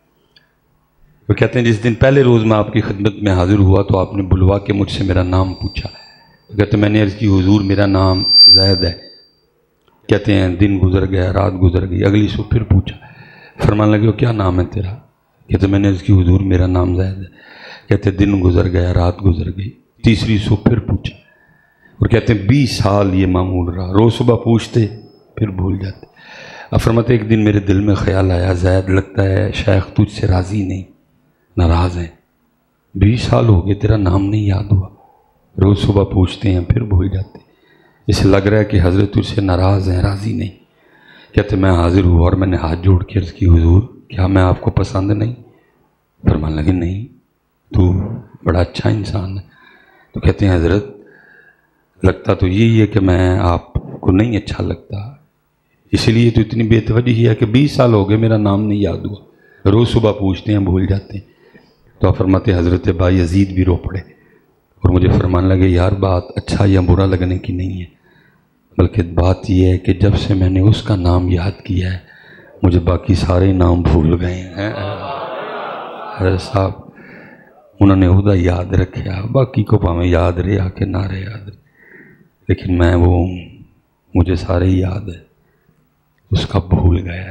وہ کہتے ہیں جس دن پہلے روز میں آپ کی خدمت میں حاضر ہوا تو آپ نے بلوا کے مجھ سے میرا نام پوچھا، کہتے ہیں میں نے عرض کی حضور میرا نام زید ہے۔ کہتے ہیں دن گزر گیا، رات گزر گئی، اگلی صبح پھر پوچھا، فرمانے لگے وہ کیا نام ہے تیرا؟ کہتے ہیں میں نے عرض کی حضور میرا نام زید ہے۔ کہتے ہیں دن گزر گیا، رات گزر گئی، تیسری صبح پھر پوچھا، اور کہتے ہیں 20 سال یہ معمول رہا، روز صبح پوچھتے پھر بھول جاتے۔ اب فرماتے ایک دن میرے دل میں خیال آیا، زید لگتا ہے شیخ تجھ سے راضی نہیں، ناراض ہیں، 20 سال ہو گئے تیرا نام نہیں یاد ہوا، روز صبح پوچھتے ہیں پھر بھول جاتے، اسے لگ رہا ہے کہ حضرت تجھ سے ناراض ہیں، راضی نہیں۔ کہتے میں حاضر ہوا اور میں نے ہاتھ جوڑ کے عرض کی حضور کیا میں آپ کو پسند نہیں؟ فرمان لگے نہیں، تو بڑا اچھا انسان ہے۔ تو کہتے ہیں حضرت لگتا تو یہی ہے کہ میں آپ کو نہیں اچھا لگتا، اس لیے تو اتنی بے توجہی ہے کہ 20 سال ہو گئے میرا نام نہیں یاد ہوا، روز صبح پوچھتے ہیں بھول جاتے ہیں۔ تو آپ فرماتے حضرت بایزید بھی رو پڑے، اور مجھے فرمانے لگے یار بات اچھا یا برا لگنے کی نہیں ہے، بلکہ بات یہ ہے کہ جب سے میں نے اس کا نام یاد کیا ہے مجھے باقی سارے نام بھول گئے ہیں۔ حضرت صاحب انہوں نے عہدہ یاد رکھا، باقی کو پاویں یاد رہا کہ نہ رہے یاد رہے، لیکن میں وہ مجھے سارے یاد ہے، اس کا بھول گیا،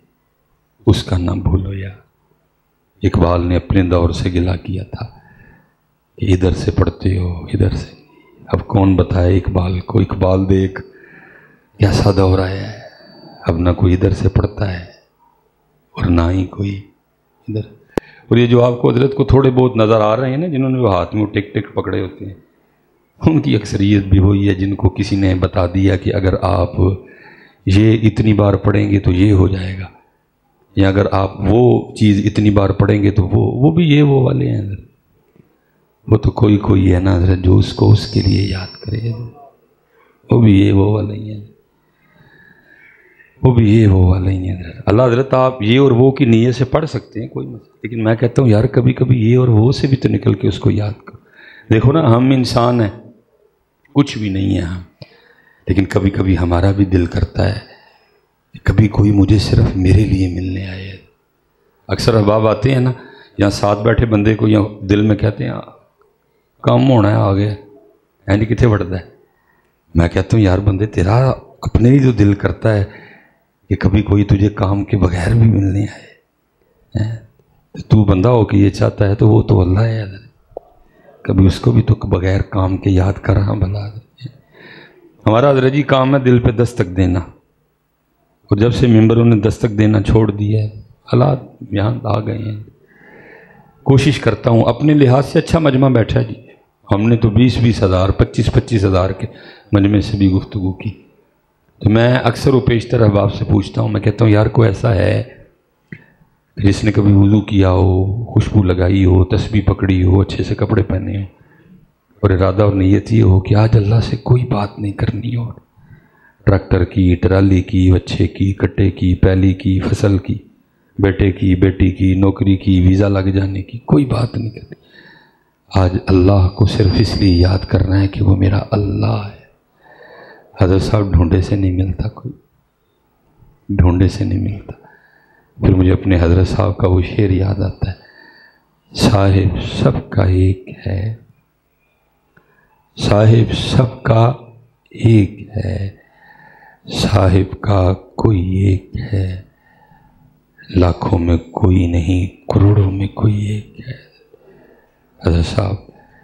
اس کا نہ بھولو یا۔ اقبال نے اپنے دور سے گلہ کیا تھا کہ ادھر سے پڑھتے ہو ادھر سے، اب کون بتائے اقبال کو، اقبال دیکھ کیسا دور آیا ہے، اب نہ کوئی ادھر سے پڑھتا ہے اور نہ ہی کوئی ادھر۔ اور یہ جو آپ کو حضرت کو تھوڑے بہت نظر آ رہے ہیں نا، جنہوں نے وہ ہاتھ میں ٹک ٹک پکڑے ہوتے ہیں، ان کی اکثریت بھی وہی ہے جن کو کسی نے بتا دیا کہ اگر آپ یہ اتنی بار پڑھیں گے تو یہ ہو جائے گا، یا اگر آپ وہ چیز اتنی بار پڑھیں گے تو وہ بھی یہ وہ والے ہیں حضرت۔ وہ تو کوئی کوئی ہے نا حضرت جو اس کو اس کے لیے یاد کرے، وہ بھی یہ وہ والے ہی ہیں، وہ بھی یہ وہ والے ہی ہیں حضرت۔ اللہ حضرت آپ یہ اور وہ کی نیت سے پڑھ سکتے ہیں کوئی مسئلہ، لیکن میں کہتا ہوں یار کبھی کبھی یہ اور وہ سے بھی تو نکل کے اس کو یاد کرو۔ دیکھو نا ہم انسان ہیں، کچھ بھی نہیں ہے ہم، لیکن کبھی کبھی ہمارا بھی دل کرتا ہے کہ کبھی کوئی مجھے صرف میرے لیے ملنے آئے۔ اکثر احباب آتے ہیں نا، یہاں ساتھ بیٹھے بندے کو یا دل میں کہتے ہیں کام ہونا ہے آگے، اینڈ کتنے بڑھتا ہے۔ میں کہتا ہوں یار بندے تیرا اپنے ہی جو دل کرتا ہے کہ کبھی کوئی تجھے کام کے بغیر بھی ملنے آئے، تو بندہ ہو کہ یہ چاہتا ہے تو وہ تو اللہ ہے، کبھی اس کو بھی تو بغیر کام کے یاد کر رہا بھلا۔ ہمارا حضرت جی کام ہے دل پہ دستک دینا، اور جب سے ممبروں نے دستک دینا چھوڑ دیا ہے حالات یہاں آ گئے ہیں۔ کوشش کرتا ہوں اپنے لحاظ سے، اچھا مجمع بیٹھا جی، ہم نے تو 20-20 ہزار 25-25 ہزار کے مجمع سے بھی گفتگو کی، تو میں اکثر و بیشتر احباب سے پوچھتا ہوں، میں کہتا ہوں یار کوئی ایسا ہے جس نے کبھی وضو کیا ہو، خوشبو لگائی ہو، تسبیح پکڑی ہو، اچھے سے کپڑے پہنے ہو، اور ارادہ اور نیت یہ ہو کہ آج اللہ سے کوئی بات نہیں کرنی ہو، ٹریکٹر کی، ٹرالی کی، بچے کی، کٹے کی، پیلی کی، فصل کی، بیٹے کی، بیٹی کی، نوکری کی، ویزا لگ جانے کی، کوئی بات نہیں کرنی، آج اللہ کو صرف اس لیے یاد کرنا ہے کہ وہ میرا اللہ ہے۔ حضرت صاحب ڈھونڈے سے نہیں ملتا، کوئی ڈھونڈے سے نہیں ملتا۔ پھر مجھے اپنے حضرت صاحب کا وہ شعر یاد آتا ہے، صاحب سب کا ایک ہے، صاحب سب کا ایک ہے، صاحب کا کوئی ایک ہے، لاکھوں میں کوئی نہیں، کروڑوں میں کوئی ایک ہے۔ حضرت صاحب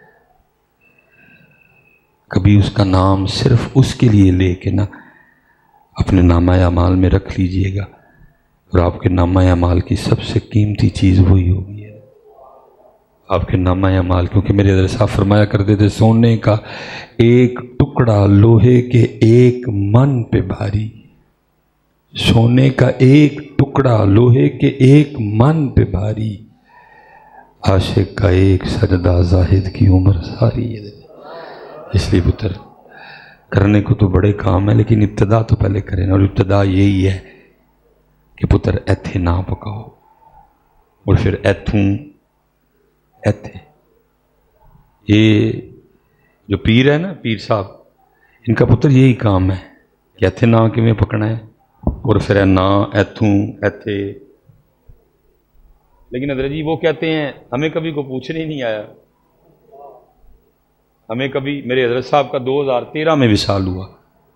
کبھی اس کا نام صرف اس کے لیے لے کے نا اپنے نامہ اعمال میں رکھ لیجئے گا، اور آپ کے نامہ اعمال کی سب سے قیمتی چیز وہی ہوگی ہے آپ کے نامہ اعمال۔ کیونکہ میرے حضرت صاحب فرمایا کرتے تھے سونے کا ایک ٹکڑا لوہے کے ایک من پہ بھاری، سونے کا ایک ٹکڑا لوہے کے ایک من پہ بھاری، عاشق کا ایک سجدہ زاہد کی عمر ساری ہے۔ اس لیے پتر کرنے کو تو بڑے کام ہیں، لیکن ابتدا تو پہلے کریں، اور ابتدا یہی ہے کہ پتر ایتھے نہ پکاؤ، اور پھر ایتھوں ایتھے۔ یہ جو پیر ہے نا، پیر صاحب، ان کا پتر یہی کام ہے کہ ایتھے نہ کیویں پکنا ہے، اور پھر نہ ایتھوں ایتھے۔ لیکن حضرت جی وہ کہتے ہیں ہمیں کبھی کو پوچھنے ہی نہیں آیا، ہمیں کبھی، میرے حضرت صاحب کا 2013 میں وصال ہوا،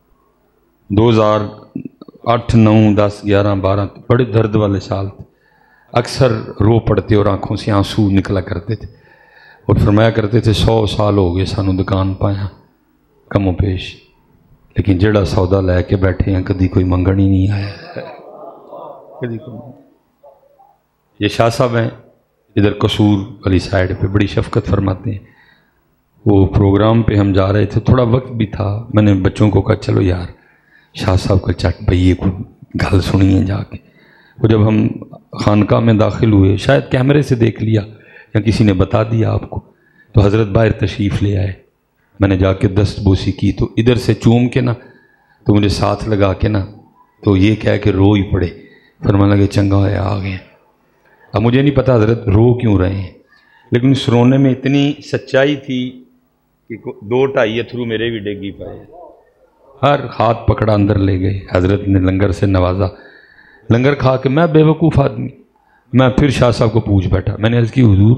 2008 9 10 11 12 بڑے درد والے سال تھے، اکثر رو پڑتے اور آنکھوں سے آنسو نکلا کرتے تھے، اور فرمایا کرتے تھے 100 سال ہو گئے سانو دکان پایا کم و بیش، لیکن جڑا سودا لے کے بیٹھے ہیں کدی کوئی منگن ہی نہیں آیا، کدی کوئی۔ یہ شاہ صاحب ہیں ادھر قصور والی سائڈ پہ، بڑی شفقت فرماتے ہیں۔ وہ پروگرام پہ ہم جا رہے تھے، تھوڑا وقت بھی تھا، میں نے بچوں کو کہا چلو یار شاہ صاحب کا چٹ بھئیے کو گل سنیے جا کے۔ وہ جب ہم خانقاہ میں داخل ہوئے، شاید کیمرے سے دیکھ لیا یا کسی نے بتا دیا آپ کو، تو حضرت باہر تشریف لے آئے، میں نے جا کے دست بوسی کی، تو ادھر سے چوم کے نا تو مجھے ساتھ لگا کے نا تو یہ کہہ کہ رو ہی پڑے، فرمانے لگے چنگا ہے آ گئے۔ اب مجھے نہیں پتا حضرت رو کیوں رہے ہیں، لیکن اس رونے میں اتنی سچائی تھی کہ 2-2.5 اتھرو میرے بھی ڈیگی پائے. ہر ہاتھ پکڑا اندر لے گئے. حضرت نے لنگر سے نوازا. لنگر کھا کے میں بے وقوف آدمی میں پھر شاہ صاحب کو پوچھ بیٹھا. میں نے عرض کی حضور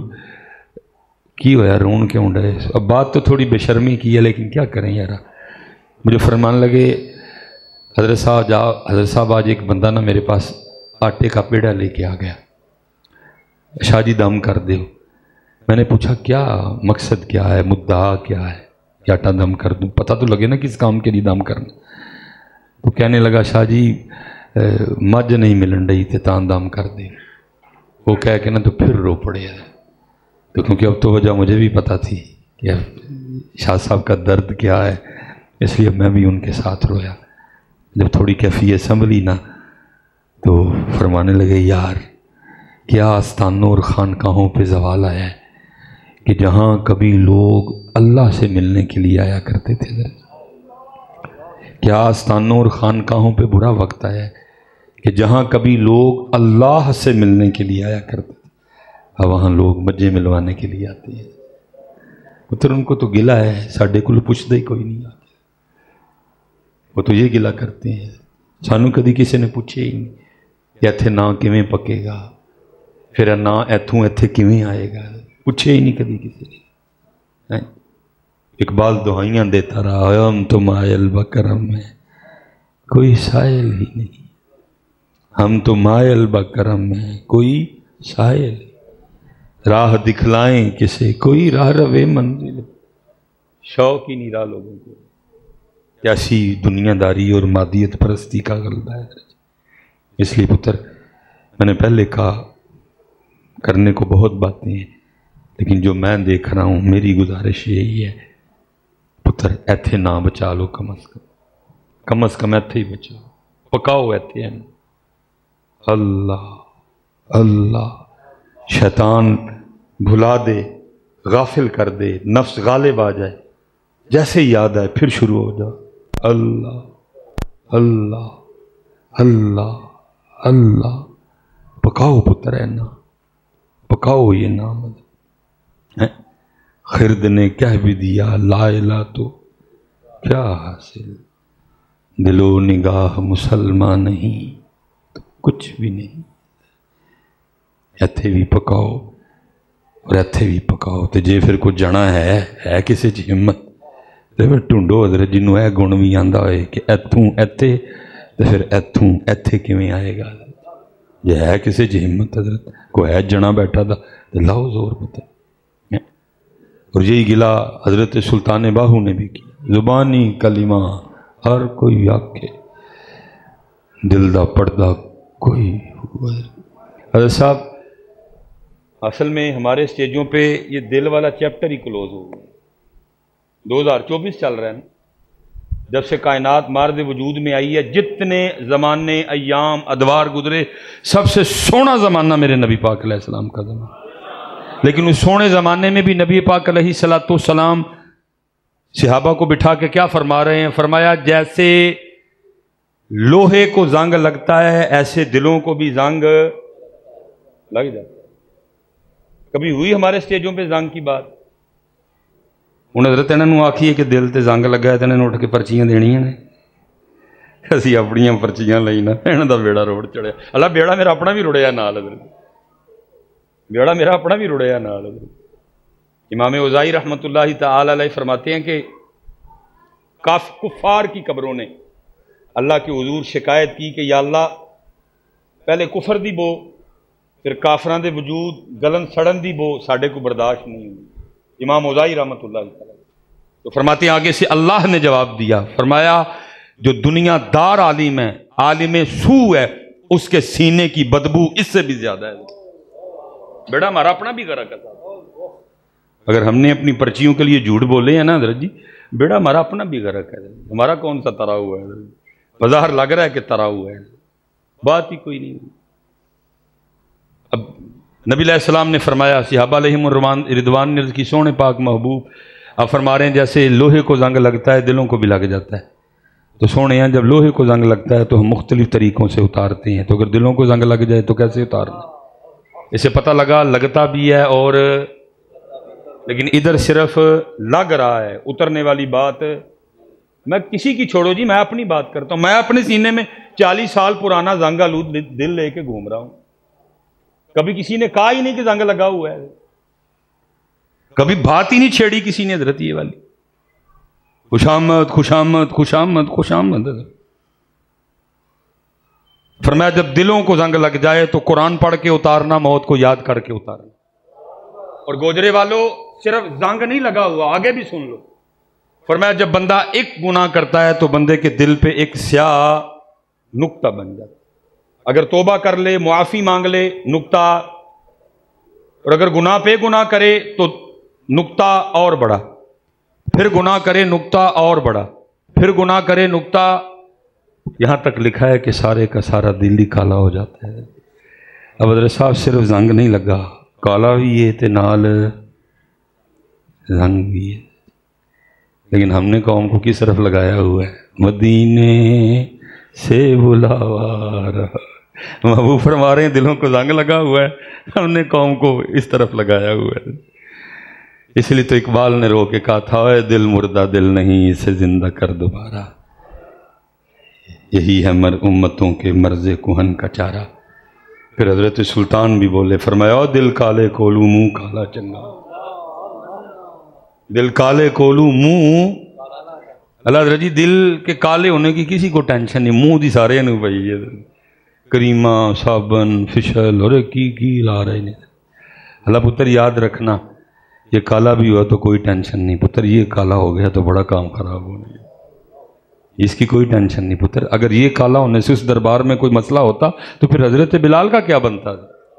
کی ہوا رون کیوں ڈے؟ اب بات تو تھوڑی بے شرمی کی ہے لیکن کیا کریں یار. مجھے فرمان لگے حضرت صاحب آج ایک بندہ نا میرے پاس آٹے کا پیڑا لے کے آ گیا. شاہ جی دم کر دو. میں نے پوچھا کیا مقصد کیا ہے، مدعا کیا ہے کہ آٹا دم کر دوں، پتہ تو لگے نا کس کام کے لیے دم کرنا. تو کہنے لگا شاہ جی مجھ نہیں ملن رہی تھے تان دم کر دے. وہ کہہ کے نا تو پھر رو پڑے. تو کیونکہ اب تو وجہ مجھے بھی پتہ تھی کہ شاہ صاحب کا درد کیا ہے، اس لیے میں بھی ان کے ساتھ رویا. جب تھوڑی کیفیت سنبھلی نا تو فرمانے لگے یار کیا آستانوں اور خانقاہوں پہ زوال آیا ہے کہ جہاں کبھی لوگ اللہ سے ملنے کے لیے آیا کرتے تھے. کیا آستانوں اور خانقاہوں پہ برا وقت آیا ہے کہ جہاں کبھی لوگ اللہ سے ملنے کے لیے آیا کرتے تھے اب وہاں لوگ مجھے ملوانے کے لیے آتے ہیں. پتر ان کو تو گلا ہے ساڈے کو پوچھتے ہی کوئی نہیں آتا. وہ تو یہ گلا کرتے ہیں سانو کدی کسی نے پوچھے ہی نہیں کہ ایتھے نا کیویں پکے گا، پھر نا ایتھوں ایتھے کیویں آئے گا، پوچھے ہی نہیں کدی کسی نے. اقبال دہائیاں دیتا رہا ہم تو مائل بکرم میں کوئی سائل ہی نہیں، ہم تو مائل بکرم میں کوئی سائل. راہ دکھلائیں کسے کوئی راہ روے منزل، شوق ہی نہیں رہا لوگوں کو. ایسی دنیا داری اور مادیت پرستی کا غلبہ ہے. اس لیے پتر میں نے پہلے کہا کرنے کو بہت باتیں ہیں لیکن جو میں دیکھ رہا ہوں میری گزارش یہی ہے پتر ایتھے نہ بچا لو، کم از کم ایتھے ہی بچاؤ، پکاؤ ایتھے ہیں. اللہ اللہ شیطان بھلا دے، غافل کر دے، نفس غالب آ جائے، جیسے ہی یاد آئے پھر شروع ہو جاؤ اللہ اللہ اللہ اللہ. پکاؤ پتر ہے نا، پکاؤ یہ نام. خرد نے کہہ بھی دیا لا الہ تو کیا حاصل، دل و نگاہ مسلمان نہیں تو کچھ بھی نہیں. ایتھے بھی پکاؤ اور ایتھے بھی پکاؤ. تو جے پھر کوئی جنا ہے کسی چ ہمت تو پھر ٹونڈو حضرت جنوں اے گن بھی آندا ہوئے کہ ایتھوں ایتھے تو پھر ایتھوں ایتھے کیویں آئے گا. یہ ہے کسی چ ہمت حضرت کوئی ہے جنا بیٹھا تھا تو لاؤ زور پتہ. اور یہی گلا حضرت سلطان باہو نے بھی کیا. زبانی کلمہ ہر کوئی آکھے دل دا پردہ کوئی. حضرت صاحب اصل میں ہمارے سٹیجوں پہ یہ دل والا چیپٹر ہی کلوز ہو گیا. 2024 چل رہا ہے نا، جب سے کائنات مارد وجود میں آئی ہے جتنے زمانے ایام ادوار گزرے سب سے سونا زمانہ میرے نبی پاک علیہ السلام کا زمانہ. لیکن اس سونے زمانے میں بھی نبی پاک علیہ السلام صحابہ کو بٹھا کے کیا فرما رہے ہیں؟ فرمایا جیسے لوہے کو زنگ لگتا ہے ایسے دلوں کو بھی زنگ لگ جاتا ہے. کبھی ہوئی ہمارے سٹیجوں پہ زنگ کی بات؟ ہوں حضرت انہوں آکھی ہے کہ دل تے زنگ لگا ہے تو انہوں نے اٹھ کے پرچیاں دینیاں نے. اسی اپنی پرچیاں لئی نا انہوں دا بیڑا روڑ چڑھیا. اللہ بیڑا میرا اپنا بھی رڑیا نال حضرت، بیڑا میرا اپنا بھی رڑیا نال حضرت. امام اوزائی رحمۃ اللہ تعالی علیہ فرماتے ہیں کہ کفار کی قبروں نے اللہ کے حضور شکایت کی کہ یا اللہ پہلے کفر دی بو پھر کافران دے وجود گلن سڑن دی بو ساڈے کو برداشت نہیں ہوئی. امام اوزائی رحمۃ اللہ تعالی تو فرماتے ہیں آگے سے اللہ نے جواب دیا، فرمایا جو دنیا دار عالم ہے، عالم سو ہے، اس کے سینے کی بدبو اس سے بھی زیادہ ہے. بیڑا ہمارا اپنا بھی غرق ہے. اگر ہم نے اپنی پرچیوں کے لیے جھوٹ بولے ہیں نا حضرت جی، بیڑا ہمارا اپنا بھی غرق ہے. ہمارا کون سا ترا ہوا ہے؟ بظاہر لگ رہا ہے کہ ترا ہوا ہے، بات ہی کوئی نہیں. اب نبی علیہ السلام نے فرمایا صحابہ علیہم رضوان نے عرض کی سونے پاک محبوب اب فرما رہے ہیں جیسے لوہے کو زنگ لگتا ہے دلوں کو بھی لگ جاتا ہے. تو سونے ہیں جب لوہے کو زنگ لگتا ہے تو ہم مختلف طریقوں سے اتارتے ہیں، تو اگر دلوں کو زنگ لگ جائے تو کیسے اتارنا؟ اسے پتہ لگا لگتا بھی ہے اور لیکن ادھر صرف لگ رہا ہے، اترنے والی بات میں کسی کی چھوڑو جی، میں اپنی بات کرتا ہوں. میں اپنے سینے میں 40 سال پرانا زنگ آلود دل لے کے گھوم رہا ہوں. کبھی کسی نے کہا ہی نہیں کہ زنگ لگا ہوا ہے، کبھی بات ہی نہیں چھیڑی کسی نے حضرت یہ والی. خوش آمد خوش آمد خوش آمد خوش آمد. فرمایا جب دلوں کو زنگ لگ جائے تو قرآن پڑھ کے اتارنا، موت کو یاد کر کے اتارنا. اور گوجرے والوں صرف زنگ نہیں لگا ہوا، آگے بھی سن لو. فرمایا جب بندہ ایک گناہ کرتا ہے تو بندے کے دل پہ ایک سیاہ نقطہ بن جاتا. اگر توبہ کر لے، معافی مانگ لے، نقطہ. اور اگر گناہ پہ گناہ کرے تو نقطہ اور بڑا، پھر گناہ کرے نقطہ اور بڑا، پھر گناہ کرے نقطہ، یہاں تک لکھا ہے کہ سارے کا سارا دل ہی کالا ہو جاتا ہے. اب حضرت صاحب صرف زنگ نہیں لگا، کالا بھی ہے تے نال زنگ بھی ہے. لیکن ہم نے قوم کو کس طرف لگایا ہوا ہے؟ مدینے سے بلاوا رہا. محبوب فرما رہے ہیں دلوں کو زنگ لگا ہوا ہے، ہم نے قوم کو اس طرف لگایا ہوا ہے. اس لیے تو اقبال نے رو کے کہا تھا اے دل مردہ دل نہیں اسے زندہ کر دوبارہ، یہی ہے امتوں کے مرض کہن کا چارہ. پھر حضرت سلطان بھی بولے، فرمایا او دل کالے کولو منہ کالا چنگا. دل کالے کولو منہ، اللہ حضرت جی دل کے کالے ہونے کی کسی کو ٹینشن نہیں، منہ دی سارے نے پئی ہے. کریمہ صابن فشل اور کی لا رہے ہیں. اللہ پتر یاد رکھنا، یہ کالا بھی ہوا تو کوئی ٹینشن نہیں پتر، یہ کالا ہو گیا تو بڑا کام خراب ہونے، اس کی کوئی ٹینشن نہیں پتر. اگر یہ کالا ہونے سے اس دربار میں کوئی مسئلہ ہوتا تو پھر حضرت بلال کا کیا بنتا؟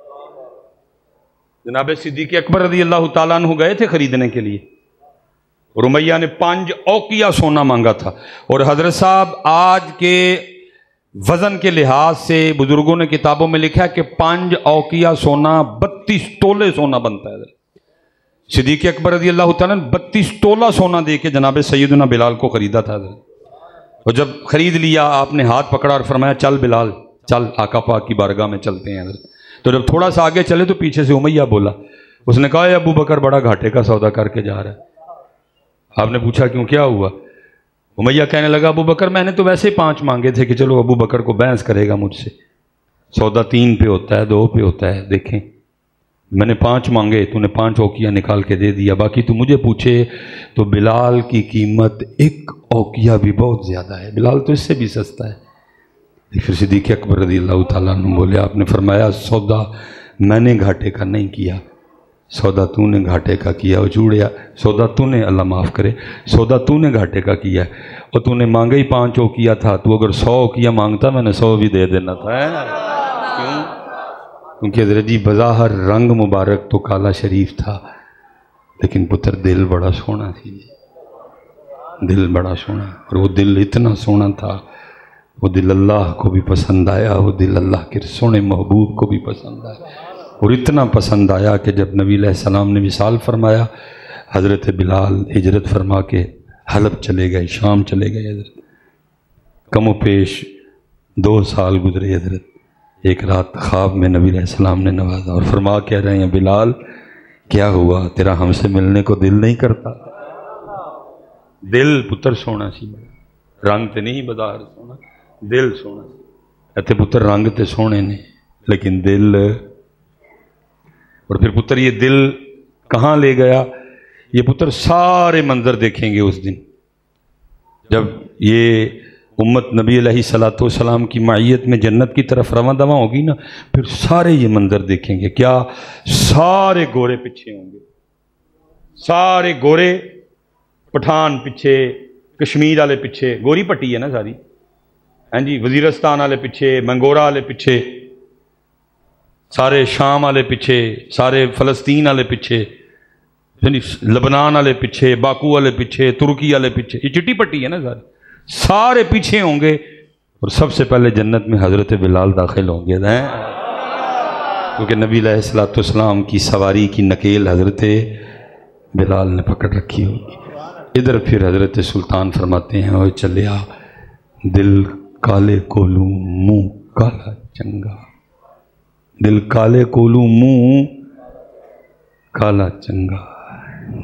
جناب صدیق اکبر رضی اللہ تعالیٰ عنہ گئے تھے خریدنے کے لیے، رمیہ نے 5 اوقیہ سونا مانگا تھا. اور حضرت صاحب آج کے وزن کے لحاظ سے بزرگوں نے کتابوں میں لکھا ہے کہ 5 اوقیہ سونا 32 تولے سونا بنتا ہے. صدیق اکبر رضی اللہ تعالیٰ نے 32 تولہ سونا دے کے جناب سیدنا بلال کو خریدا تھا. اور جب خرید لیا آپ نے ہاتھ پکڑا اور فرمایا چل بلال چل، آقا پاک کی بارگاہ میں چلتے ہیں. تو جب تھوڑا سا آگے چلے تو پیچھے سے امیہ بولا. اس نے کہا ابو بکر بڑا گھاٹے کا سودا کر کے جا رہا ہے. آپ نے پوچھا کیوں، کیا ہوا؟ امیہ کہنے لگا ابو بکر میں نے تو ویسے 5 مانگے تھے کہ چلو ابو بکر کو بحث کرے گا مجھ سے، سودا 3 پہ ہوتا ہے 2 پہ ہوتا ہے. دیکھیں میں نے 5 مانگے، تو نے 5 اوقیہ نکال کے دے دیا، باقی تو مجھے پوچھے تو بلال کی قیمت 1 اوقیہ بھی بہت زیادہ ہے، بلال تو اس سے بھی سستا ہے. پھر صدیق اکبر رضی اللہ تعالیٰ عنہ بولے، آپ نے فرمایا سودا میں نے گھاٹے کا نہیں کیا، سودا تو نے گھاٹے کا کیا. وہ چوڑیا سودا تو نے، اللہ معاف کرے، سودا تو نے گھاٹے کا کیا ہے. اور تو نے مانگا ہی 5 اوقیہ تھا، تو اگر 100 اوقیہ مانگتا میں نے 100 بھی دے دینا تھا. کیوں؟ کیونکہ حضرت جی بظاہر رنگ مبارک تو کالا شریف تھا، لیکن پتر دل بڑا سونا تھی، دل بڑا سونا. اور وہ دل اتنا سونا تھا، وہ دل اللہ کو بھی پسند آیا، وہ دل اللہ کے سونے محبوب کو بھی پسند آیا. اور اتنا پسند آیا کہ جب نبی علیہ السلام نے وصال فرمایا، حضرت بلال ہجرت فرما کے حلب چلے گئے، شام چلے گئے. حضرت کم و پیش 2 سال گزرے. حضرت ایک رات خواب میں نبی علیہ السلام نے نوازا اور فرما کہہ رہے ہیں بلال کیا ہوا، تیرا ہم سے ملنے کو دل نہیں کرتا؟ دل پتر سونا سی، رنگ تے نہیں بظاہر سونا، دل سونا سی. ایتھے پتر رنگ تے سونے نے لیکن دل. اور پھر پتر یہ دل کہاں لے گیا؟ یہ پتر سارے منظر دیکھیں گے اس دن جب یہ امت نبی علیہ الصلوۃ والسلام کی معیت میں جنت کی طرف رواں دواں ہوگی نا، پھر سارے یہ منظر دیکھیں گے. کیا؟ سارے گورے پیچھے ہوں گے، سارے گورے، پٹھان پیچھے، کشمیر والے پیچھے، گوری پٹی ہے نا ساری، ہاں جی، وزیرستان والے پیچھے، منگورا والے پیچھے، سارے شام والے پیچھے، سارے فلسطین والے پیچھے، لبنان والے پیچھے، باکو والے پیچھے، ترکی والے پیچھے. یہ چٹی پٹی ہے نا ساری، سارے پیچھے ہوں گے. اور سب سے پہلے جنت میں حضرت بلال داخل ہوں گے، کیونکہ نبی علیہ الصلوۃ والسلام کی سواری کی نکیل حضرت بلال نے پکڑ رکھی ہوگی. ادھر پھر حضرت سلطان فرماتے ہیں اوے چلیا دل کالے کولو منہ کالا چنگا، دل کالے کولو منہ کالا چنگا.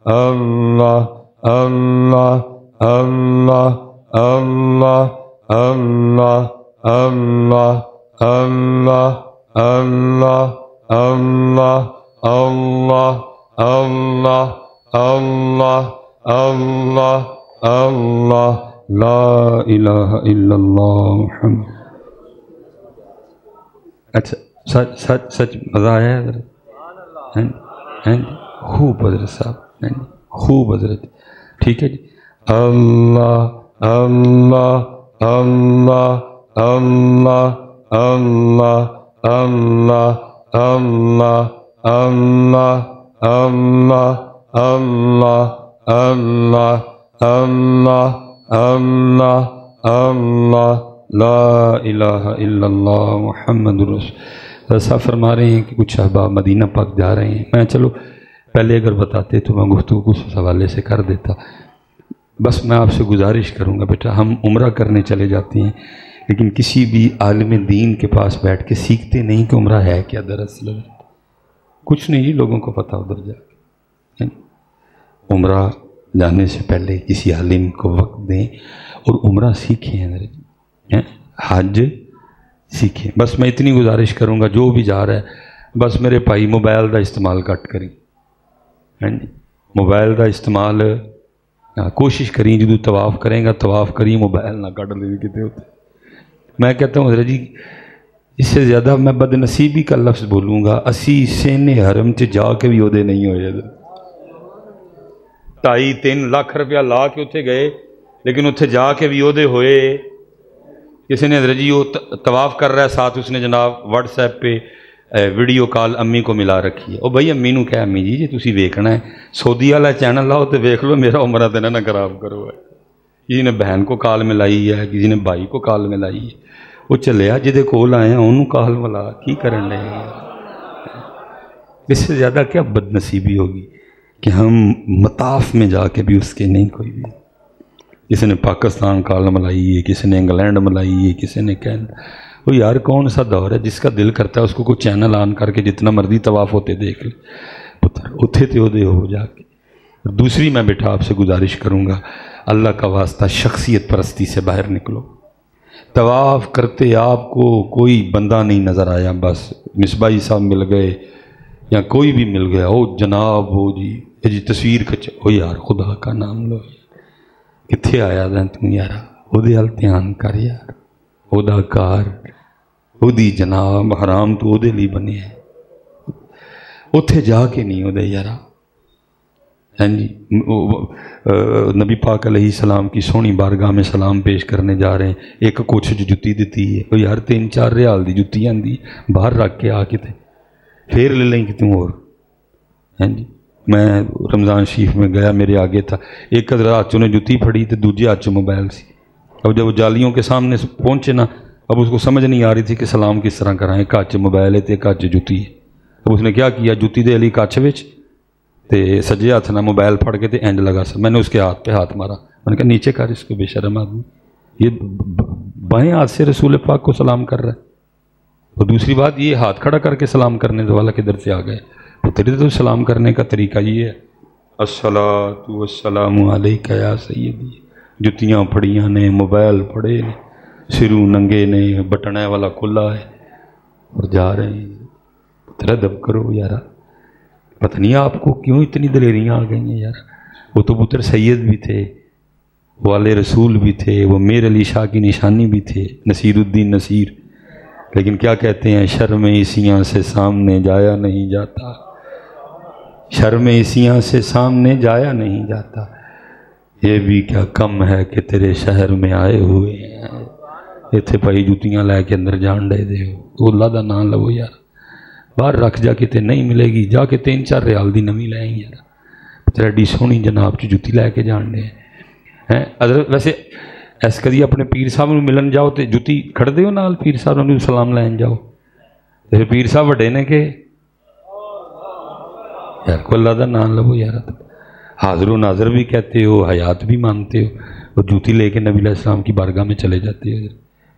اللہ اللہ اللہ اللہ اللہ اللہ اللہ اللہ اللہ اللہ اللہ اللہ اللہ اللہ لا الہ الا اللہ محمد. اچھا سچ سچ سچ مزہ آیا حضرت؟ خوب حضرت صاحب، خوب حضرت. ٹھیک ہے جی. اللہ اللہ اللہ اللہ اللہ اللہ اللہ اللہ اللہ اللہ اللہ اللہ اللہ اللہ لا الہ الا اللہ محمد رسول. ایسا فرما رہے ہیں کہ کچھ احباب مدینہ پاک جا رہے ہیں. میں چلو پہلے اگر بتاتے تو میں گفتگو اس حوالے سے کر دیتا. بس میں آپ سے گزارش کروں گا بیٹا، ہم عمرہ کرنے چلے جاتے ہیں لیکن کسی بھی عالم دین کے پاس بیٹھ کے سیکھتے نہیں کہ عمرہ ہے کیا. دراصل کچھ نہیں جی، لوگوں کو پتہ ادھر جا کے. عمرہ جانے سے پہلے کسی عالم کو وقت دیں اور عمرہ سیکھیں، حج سیکھیں. بس میں اتنی گزارش کروں گا جو بھی جا رہا ہے بس میرے بھائی موبائل کا استعمال کٹ کریں. موبائل کا استعمال کوشش کریں، جدو طواف کریں گا طواف کریں موبائل نہ کٹ لیں کتے ہوتے. میں کہتا ہوں حضرت جی اس سے زیادہ میں بد نصیبی کا لفظ بولوں گا، اسی سین حرم چ جا کے بھی عہدے نہیں ہوئے. 2.5-3 لاکھ روپیہ لا کے اتنے گئے لیکن اتنے جا کے بھی عہدے ہوئے. کسی نے حضرت جی وہ طواف کر رہا ہے ساتھ اس نے جناب واٹس ایپ پہ ویڈیو کال امی کو ملا رکھی ہے. وہ بھائی امی نو کہا امی جی تسی ویکھنا ہے سعودی والا چینل لاؤ تو ویکھ لو، میرا عمرہ تو نہ خراب کرو. کسی نے بہن کو کال ملائی ہے، کسی نے بھائی کو کال ملائی ہے. وہ چلیا جہدے کول آئے ہیں انہوں کال ملا کی کرن لے. اس سے زیادہ کیا بد نصیبی ہوگی کہ ہم مطاف میں جا کے بھی اس کے نہیں کوئی بھی. کسی نے پاکستان کال ملائی ہے، کسی نے انگلینڈ ملائی ہے، کسی نے کینیڈا. وہ یار کون سا دور ہے جس کا دل کرتا ہے اس کو کوئی چینل آن کر کے جتنا مرضی طواف ہوتے دیکھ لے پتر اتھے تے ہو جا کے. دوسری میں بیٹا آپ سے گزارش کروں گا اللہ کا واسطہ شخصیت پرستی سے باہر نکلو. طواف کرتے آپ کو کوئی بندہ نہیں نظر آیا، بس مصباحی صاحب مل گئے یا کوئی بھی مل گیا، او جناب ہو جی تصویر کھچ. او یار خدا کا نام لو، کتنے آیا دیں تم یار، وہ حال دھیان کر یار، وہ کار وہ جناب حرام تو وہ لی بنے ہے اتھے جا کے نہیں وہ یار. ہاں جی نبی پاک علیہ السلام کی سونی بارگاہ میں سلام پیش کرنے جا رہے ہیں، ایک کوچھ جتی دیتی ہے، وہ یار 3-4 ریال دی جتی آندی باہر رکھ کے آ کے تے پھر لے لیں کہ تم اور. ہاں جی میں رمضان شریف میں گیا، میرے آگے تھا ایک ہاتھ چوں نے جتی پھڑی تو دوجے ہاتھ چوں موبائل سی. اب جب وہ جالیوں کے سامنے پہنچے نا اب اس کو سمجھ نہیں آ رہی تھی کہ سلام کس طرح کرائیں. ایک ہاتھ موبائل ہے تو ایک ہاتھ جتی ہے. اب اس نے کیا کیا، جتی دے علی کچھ وچ تے سجے ہاتھ نہ موبائل پھڑ کے تے اینج لگا سا. میں نے اس کے ہاتھ پہ ہاتھ مارا، میں نے کہا نیچے کر اس کو بے شرم آدمی، یہ بائیں ہاتھ سے رسول پاک کو سلام کر رہا ہے. اور دوسری بات یہ ہاتھ کھڑا کر کے سلام کرنے والا کدھر سے آ گئے. تو تیرے تو سلام کرنے کا طریقہ یہ ہے الصلاۃ والسلام علیک یا سیدی. جتیاں پھڑیاں نے، موبائل پھڑے نے، سروں ننگے نے، بٹنے والا کھلا ہے اور جا رہے ہیں. تیرا دب کرو یار، پتہ نہیں آپ کو کیوں اتنی دلیریاں آ گئی ہیں یار. وہ تو پتر سید بھی تھے، والے رسول بھی تھے، وہ میر علی شاہ کی نشانی بھی تھے، نصیر الدین نصیر. لیکن کیا کہتے ہیں، شرم عیسیاں سے سامنے جایا نہیں جاتا، شرم عیسیاں سے سامنے جایا نہیں جاتا. یہ بھی کیا کم ہے کہ تیرے شہر میں آئے ہوئے ہیں، اتنے پائی جتیاں لے کے اندر جان دے دے ہو. اللہ دا نام لو یار، باہر رکھ جا کے تے نہیں ملے گی، جا کے 3-4 ریال دی نمی لیں یار. تیرا ایڈی سونی جناب چ جتی لے کے جان دے ہیں. ویسے ایس کدی اپنے پیر صاحب نو ملن جاؤ تو جتی کھڑ دیو نال پیر صاحب نو سلام لین جاؤ. پھر پیر صاحب وڈے نے کہ یار کو اللہ دا نام لو یار. حاضر و ناظر بھی کہتے ہو، حیات بھی مانتے ہو، اور جوتی لے کے نبی علیہ السلام کی بارگاہ میں چلے جاتے ہو.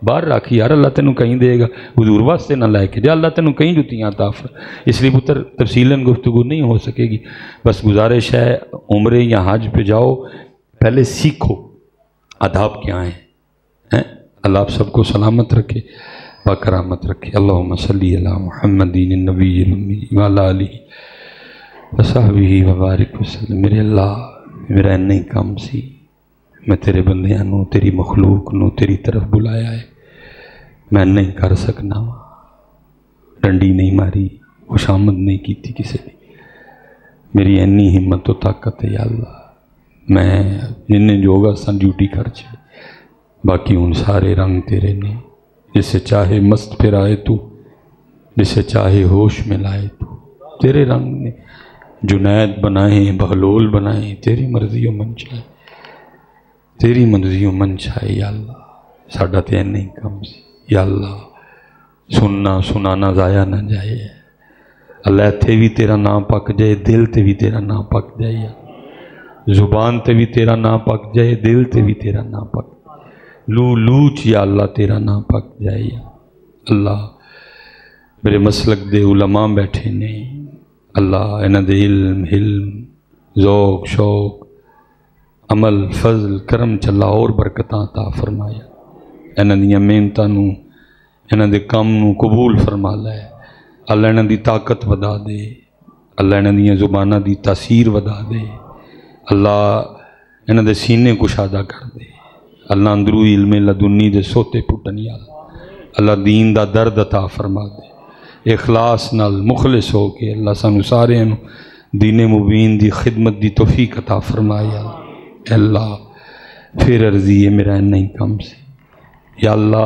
باہر رکھ یار، اللہ تینوں کہیں دے گا، حضور واسطے نہ لے کے جا، اللہ تینوں کہیں جتیاں عطا فرما۔ اس لیے پتر تفصیلاً گفتگو نہیں ہو سکے گی، بس گزارش ہے عمرے یا حج پہ جاؤ، پہلے سیکھو آداب کیا ہیں۔ اللہ آپ سب کو سلامت رکھے، باکرامت رکھے۔ اللہم صلی علی محمد النبی الامی وعلی آلہ وصحبہ وبارک وسلم۔ میرے اللہ میرا نہیں کام سی، میں تیرے بندیاں نو تیری مخلوق نو تیری طرف بلایا ہے، میں نہیں کر سکنا، ڈنڈی نہیں ماری، خوشامد نہیں کیتی کسی دی، میری اینی ہمت و طاقت ہے یا اللہ، میں جنہیں جوگا سن ڈیوٹی کر چھڑ، باقی ان سارے رنگ تیرے نے، جسے چاہے مست پھرائے تو، جسے چاہے ہوش میں لائے تو، تیرے رنگ نے جنید بنائیں بہلول بنائیں، تیری مرضی و من چاہے، تیری مرضی و من چاہے یا اللہ، ساڈا تے نہیں کم سی یا اللہ، سننا سنانا ضائع نہ جائے اللہ، اتھے بھی تیرا نام پک جائے، دل تے بھی تیرا نام پک جائے یا زبان تے بھی تیرا نام پک جائے، دل تے بھی تیرا نام پک جائے، لو لوچ یا اللہ تیرا نام پک جائے یا اللہ۔ میرے مسلک دے علماء بیٹھے نے اللہ، انہاں دے علم حلم ذوق شوق عمل فضل کرم چلا اور برکتاں عطا فرمایا، انہاں دیاں محنتاں نو انہاں دے کام نو قبول فرما لے اللہ، انہاں دی طاقت ودا دے اللہ، انہاں دیاں زباناں دی تاثیر ودا دے اللہ، انہاں دے سینے کشادہ کر دے اللہ، اندرو علم لدنی دے سوتے پٹن یا اللہ، دین دا درد عطا فرما دے، اخلاص نال مخلص ہو کے اللہ سانو سارے دین مبین دی خدمت دی توفیق عطا فرمایا اللہ۔ پھر عرضی ہے میرا نہیں کم سے یا اللہ،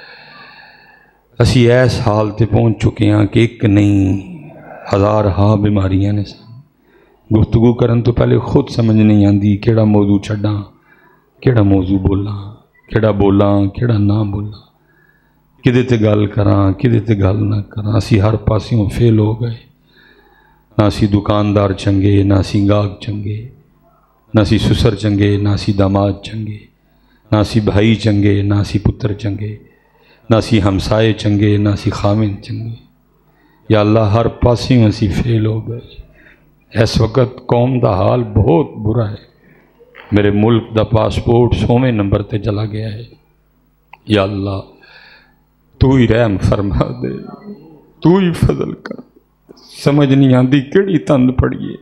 اسی ایس حال تے پہنچ چکے ہیں کہ ایک نہیں ہزار ہاں بیماریاں نے سن، گفتگو کرن تو پہلے خود سمجھ نہیں آندی کیڑا موضوع چھڑاں، کیڑا موضوع بولاں، کیڑا بولاں کیڑا نہ بولاں، کدے تے گل کراں کدے تے گل نہ کراں، اسی ہر پاسیوں فیل ہو گئے، نہ اسی دکاندار چنگے، نہ اسی گاہک چنگے، نہ اسی سسر چنگے، نہ اسی داماد چنگے، نہ اسی بھائی چنگے، نہ اسی پتر چنگے، نہ اسی ہمسائے چنگے، نہ اسی خامن چنگے یا اللہ، ہر پاسیوں اسی فیل ہو گئے۔ اس وقت قوم دا حال بہت برا ہے، میرے ملک دا پاسپورٹ 100ویں نمبر تے چلا گیا ہے یا اللہ، تو ہی رحم فرما دے، تو ہی فضل کر، سمجھ نہیں آندی کیڑی تند پڑیے،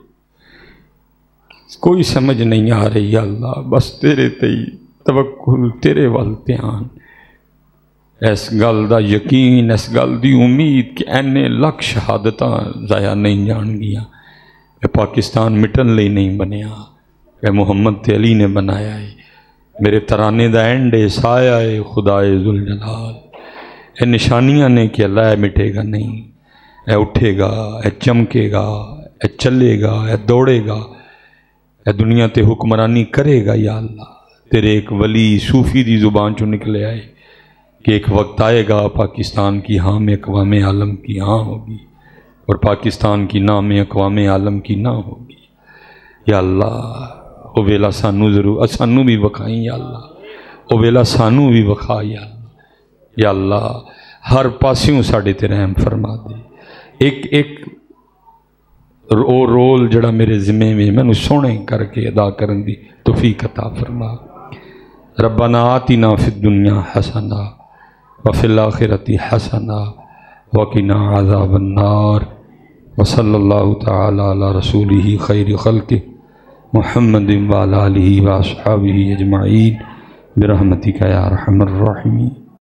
کوئی سمجھ نہیں آ رہی یا اللہ، بس تیرے تے ہی توکل، تیرے وال دھیان، اس گل دا یقین، اس گل دی امید کہ اینے لاکھ شہادتاں ضائع نہیں جان گیا، اے پاکستان مٹن لئی نہیں بنیا، اے محمد تے علی نے بنایا ہے، میرے ترانے دا اینڈ سایہ ہے خدائے ذوالجلال، اے نشانیاں نے کہ اللہ اے مٹے گا نہیں، اے اٹھے گا، اے چمکے گا، اے چلے گا، اے دوڑے گا، اے دنیا تے حکمرانی کرے گا یا اللہ۔ تیرے ایک ولی صوفی دی زبان چوں نکلے آئے کہ ایک وقت آئے گا پاکستان کی ہاں میں اقوام عالم کی ہاں ہوگی، اور پاکستان کی نہ میں اقوام عالم کی نہ ہوگی یا اللہ۔ او ویلا سانو ضرور سانو بھی وکھائیں یا اللہ، او ویلا سانو بھی وکھا یا اللہ، ہر پاسیوں ساڑھے تے رحم فرما دے۔ ایک رول جڑا میرے ذمے میں نے سونے کر کے ادا کرن دی توفیق عطا فرما۔ ربنا آتنا فی الدنیا حسنہ وفی الآخرۃ حسنہ وقنا عذاب النار، وصلی اللہ تعالی علی رسولہ خیر خلقہ محمد وعلی آلہ واصحابہ اجمعین برحمتک یا ارحم الراحمین۔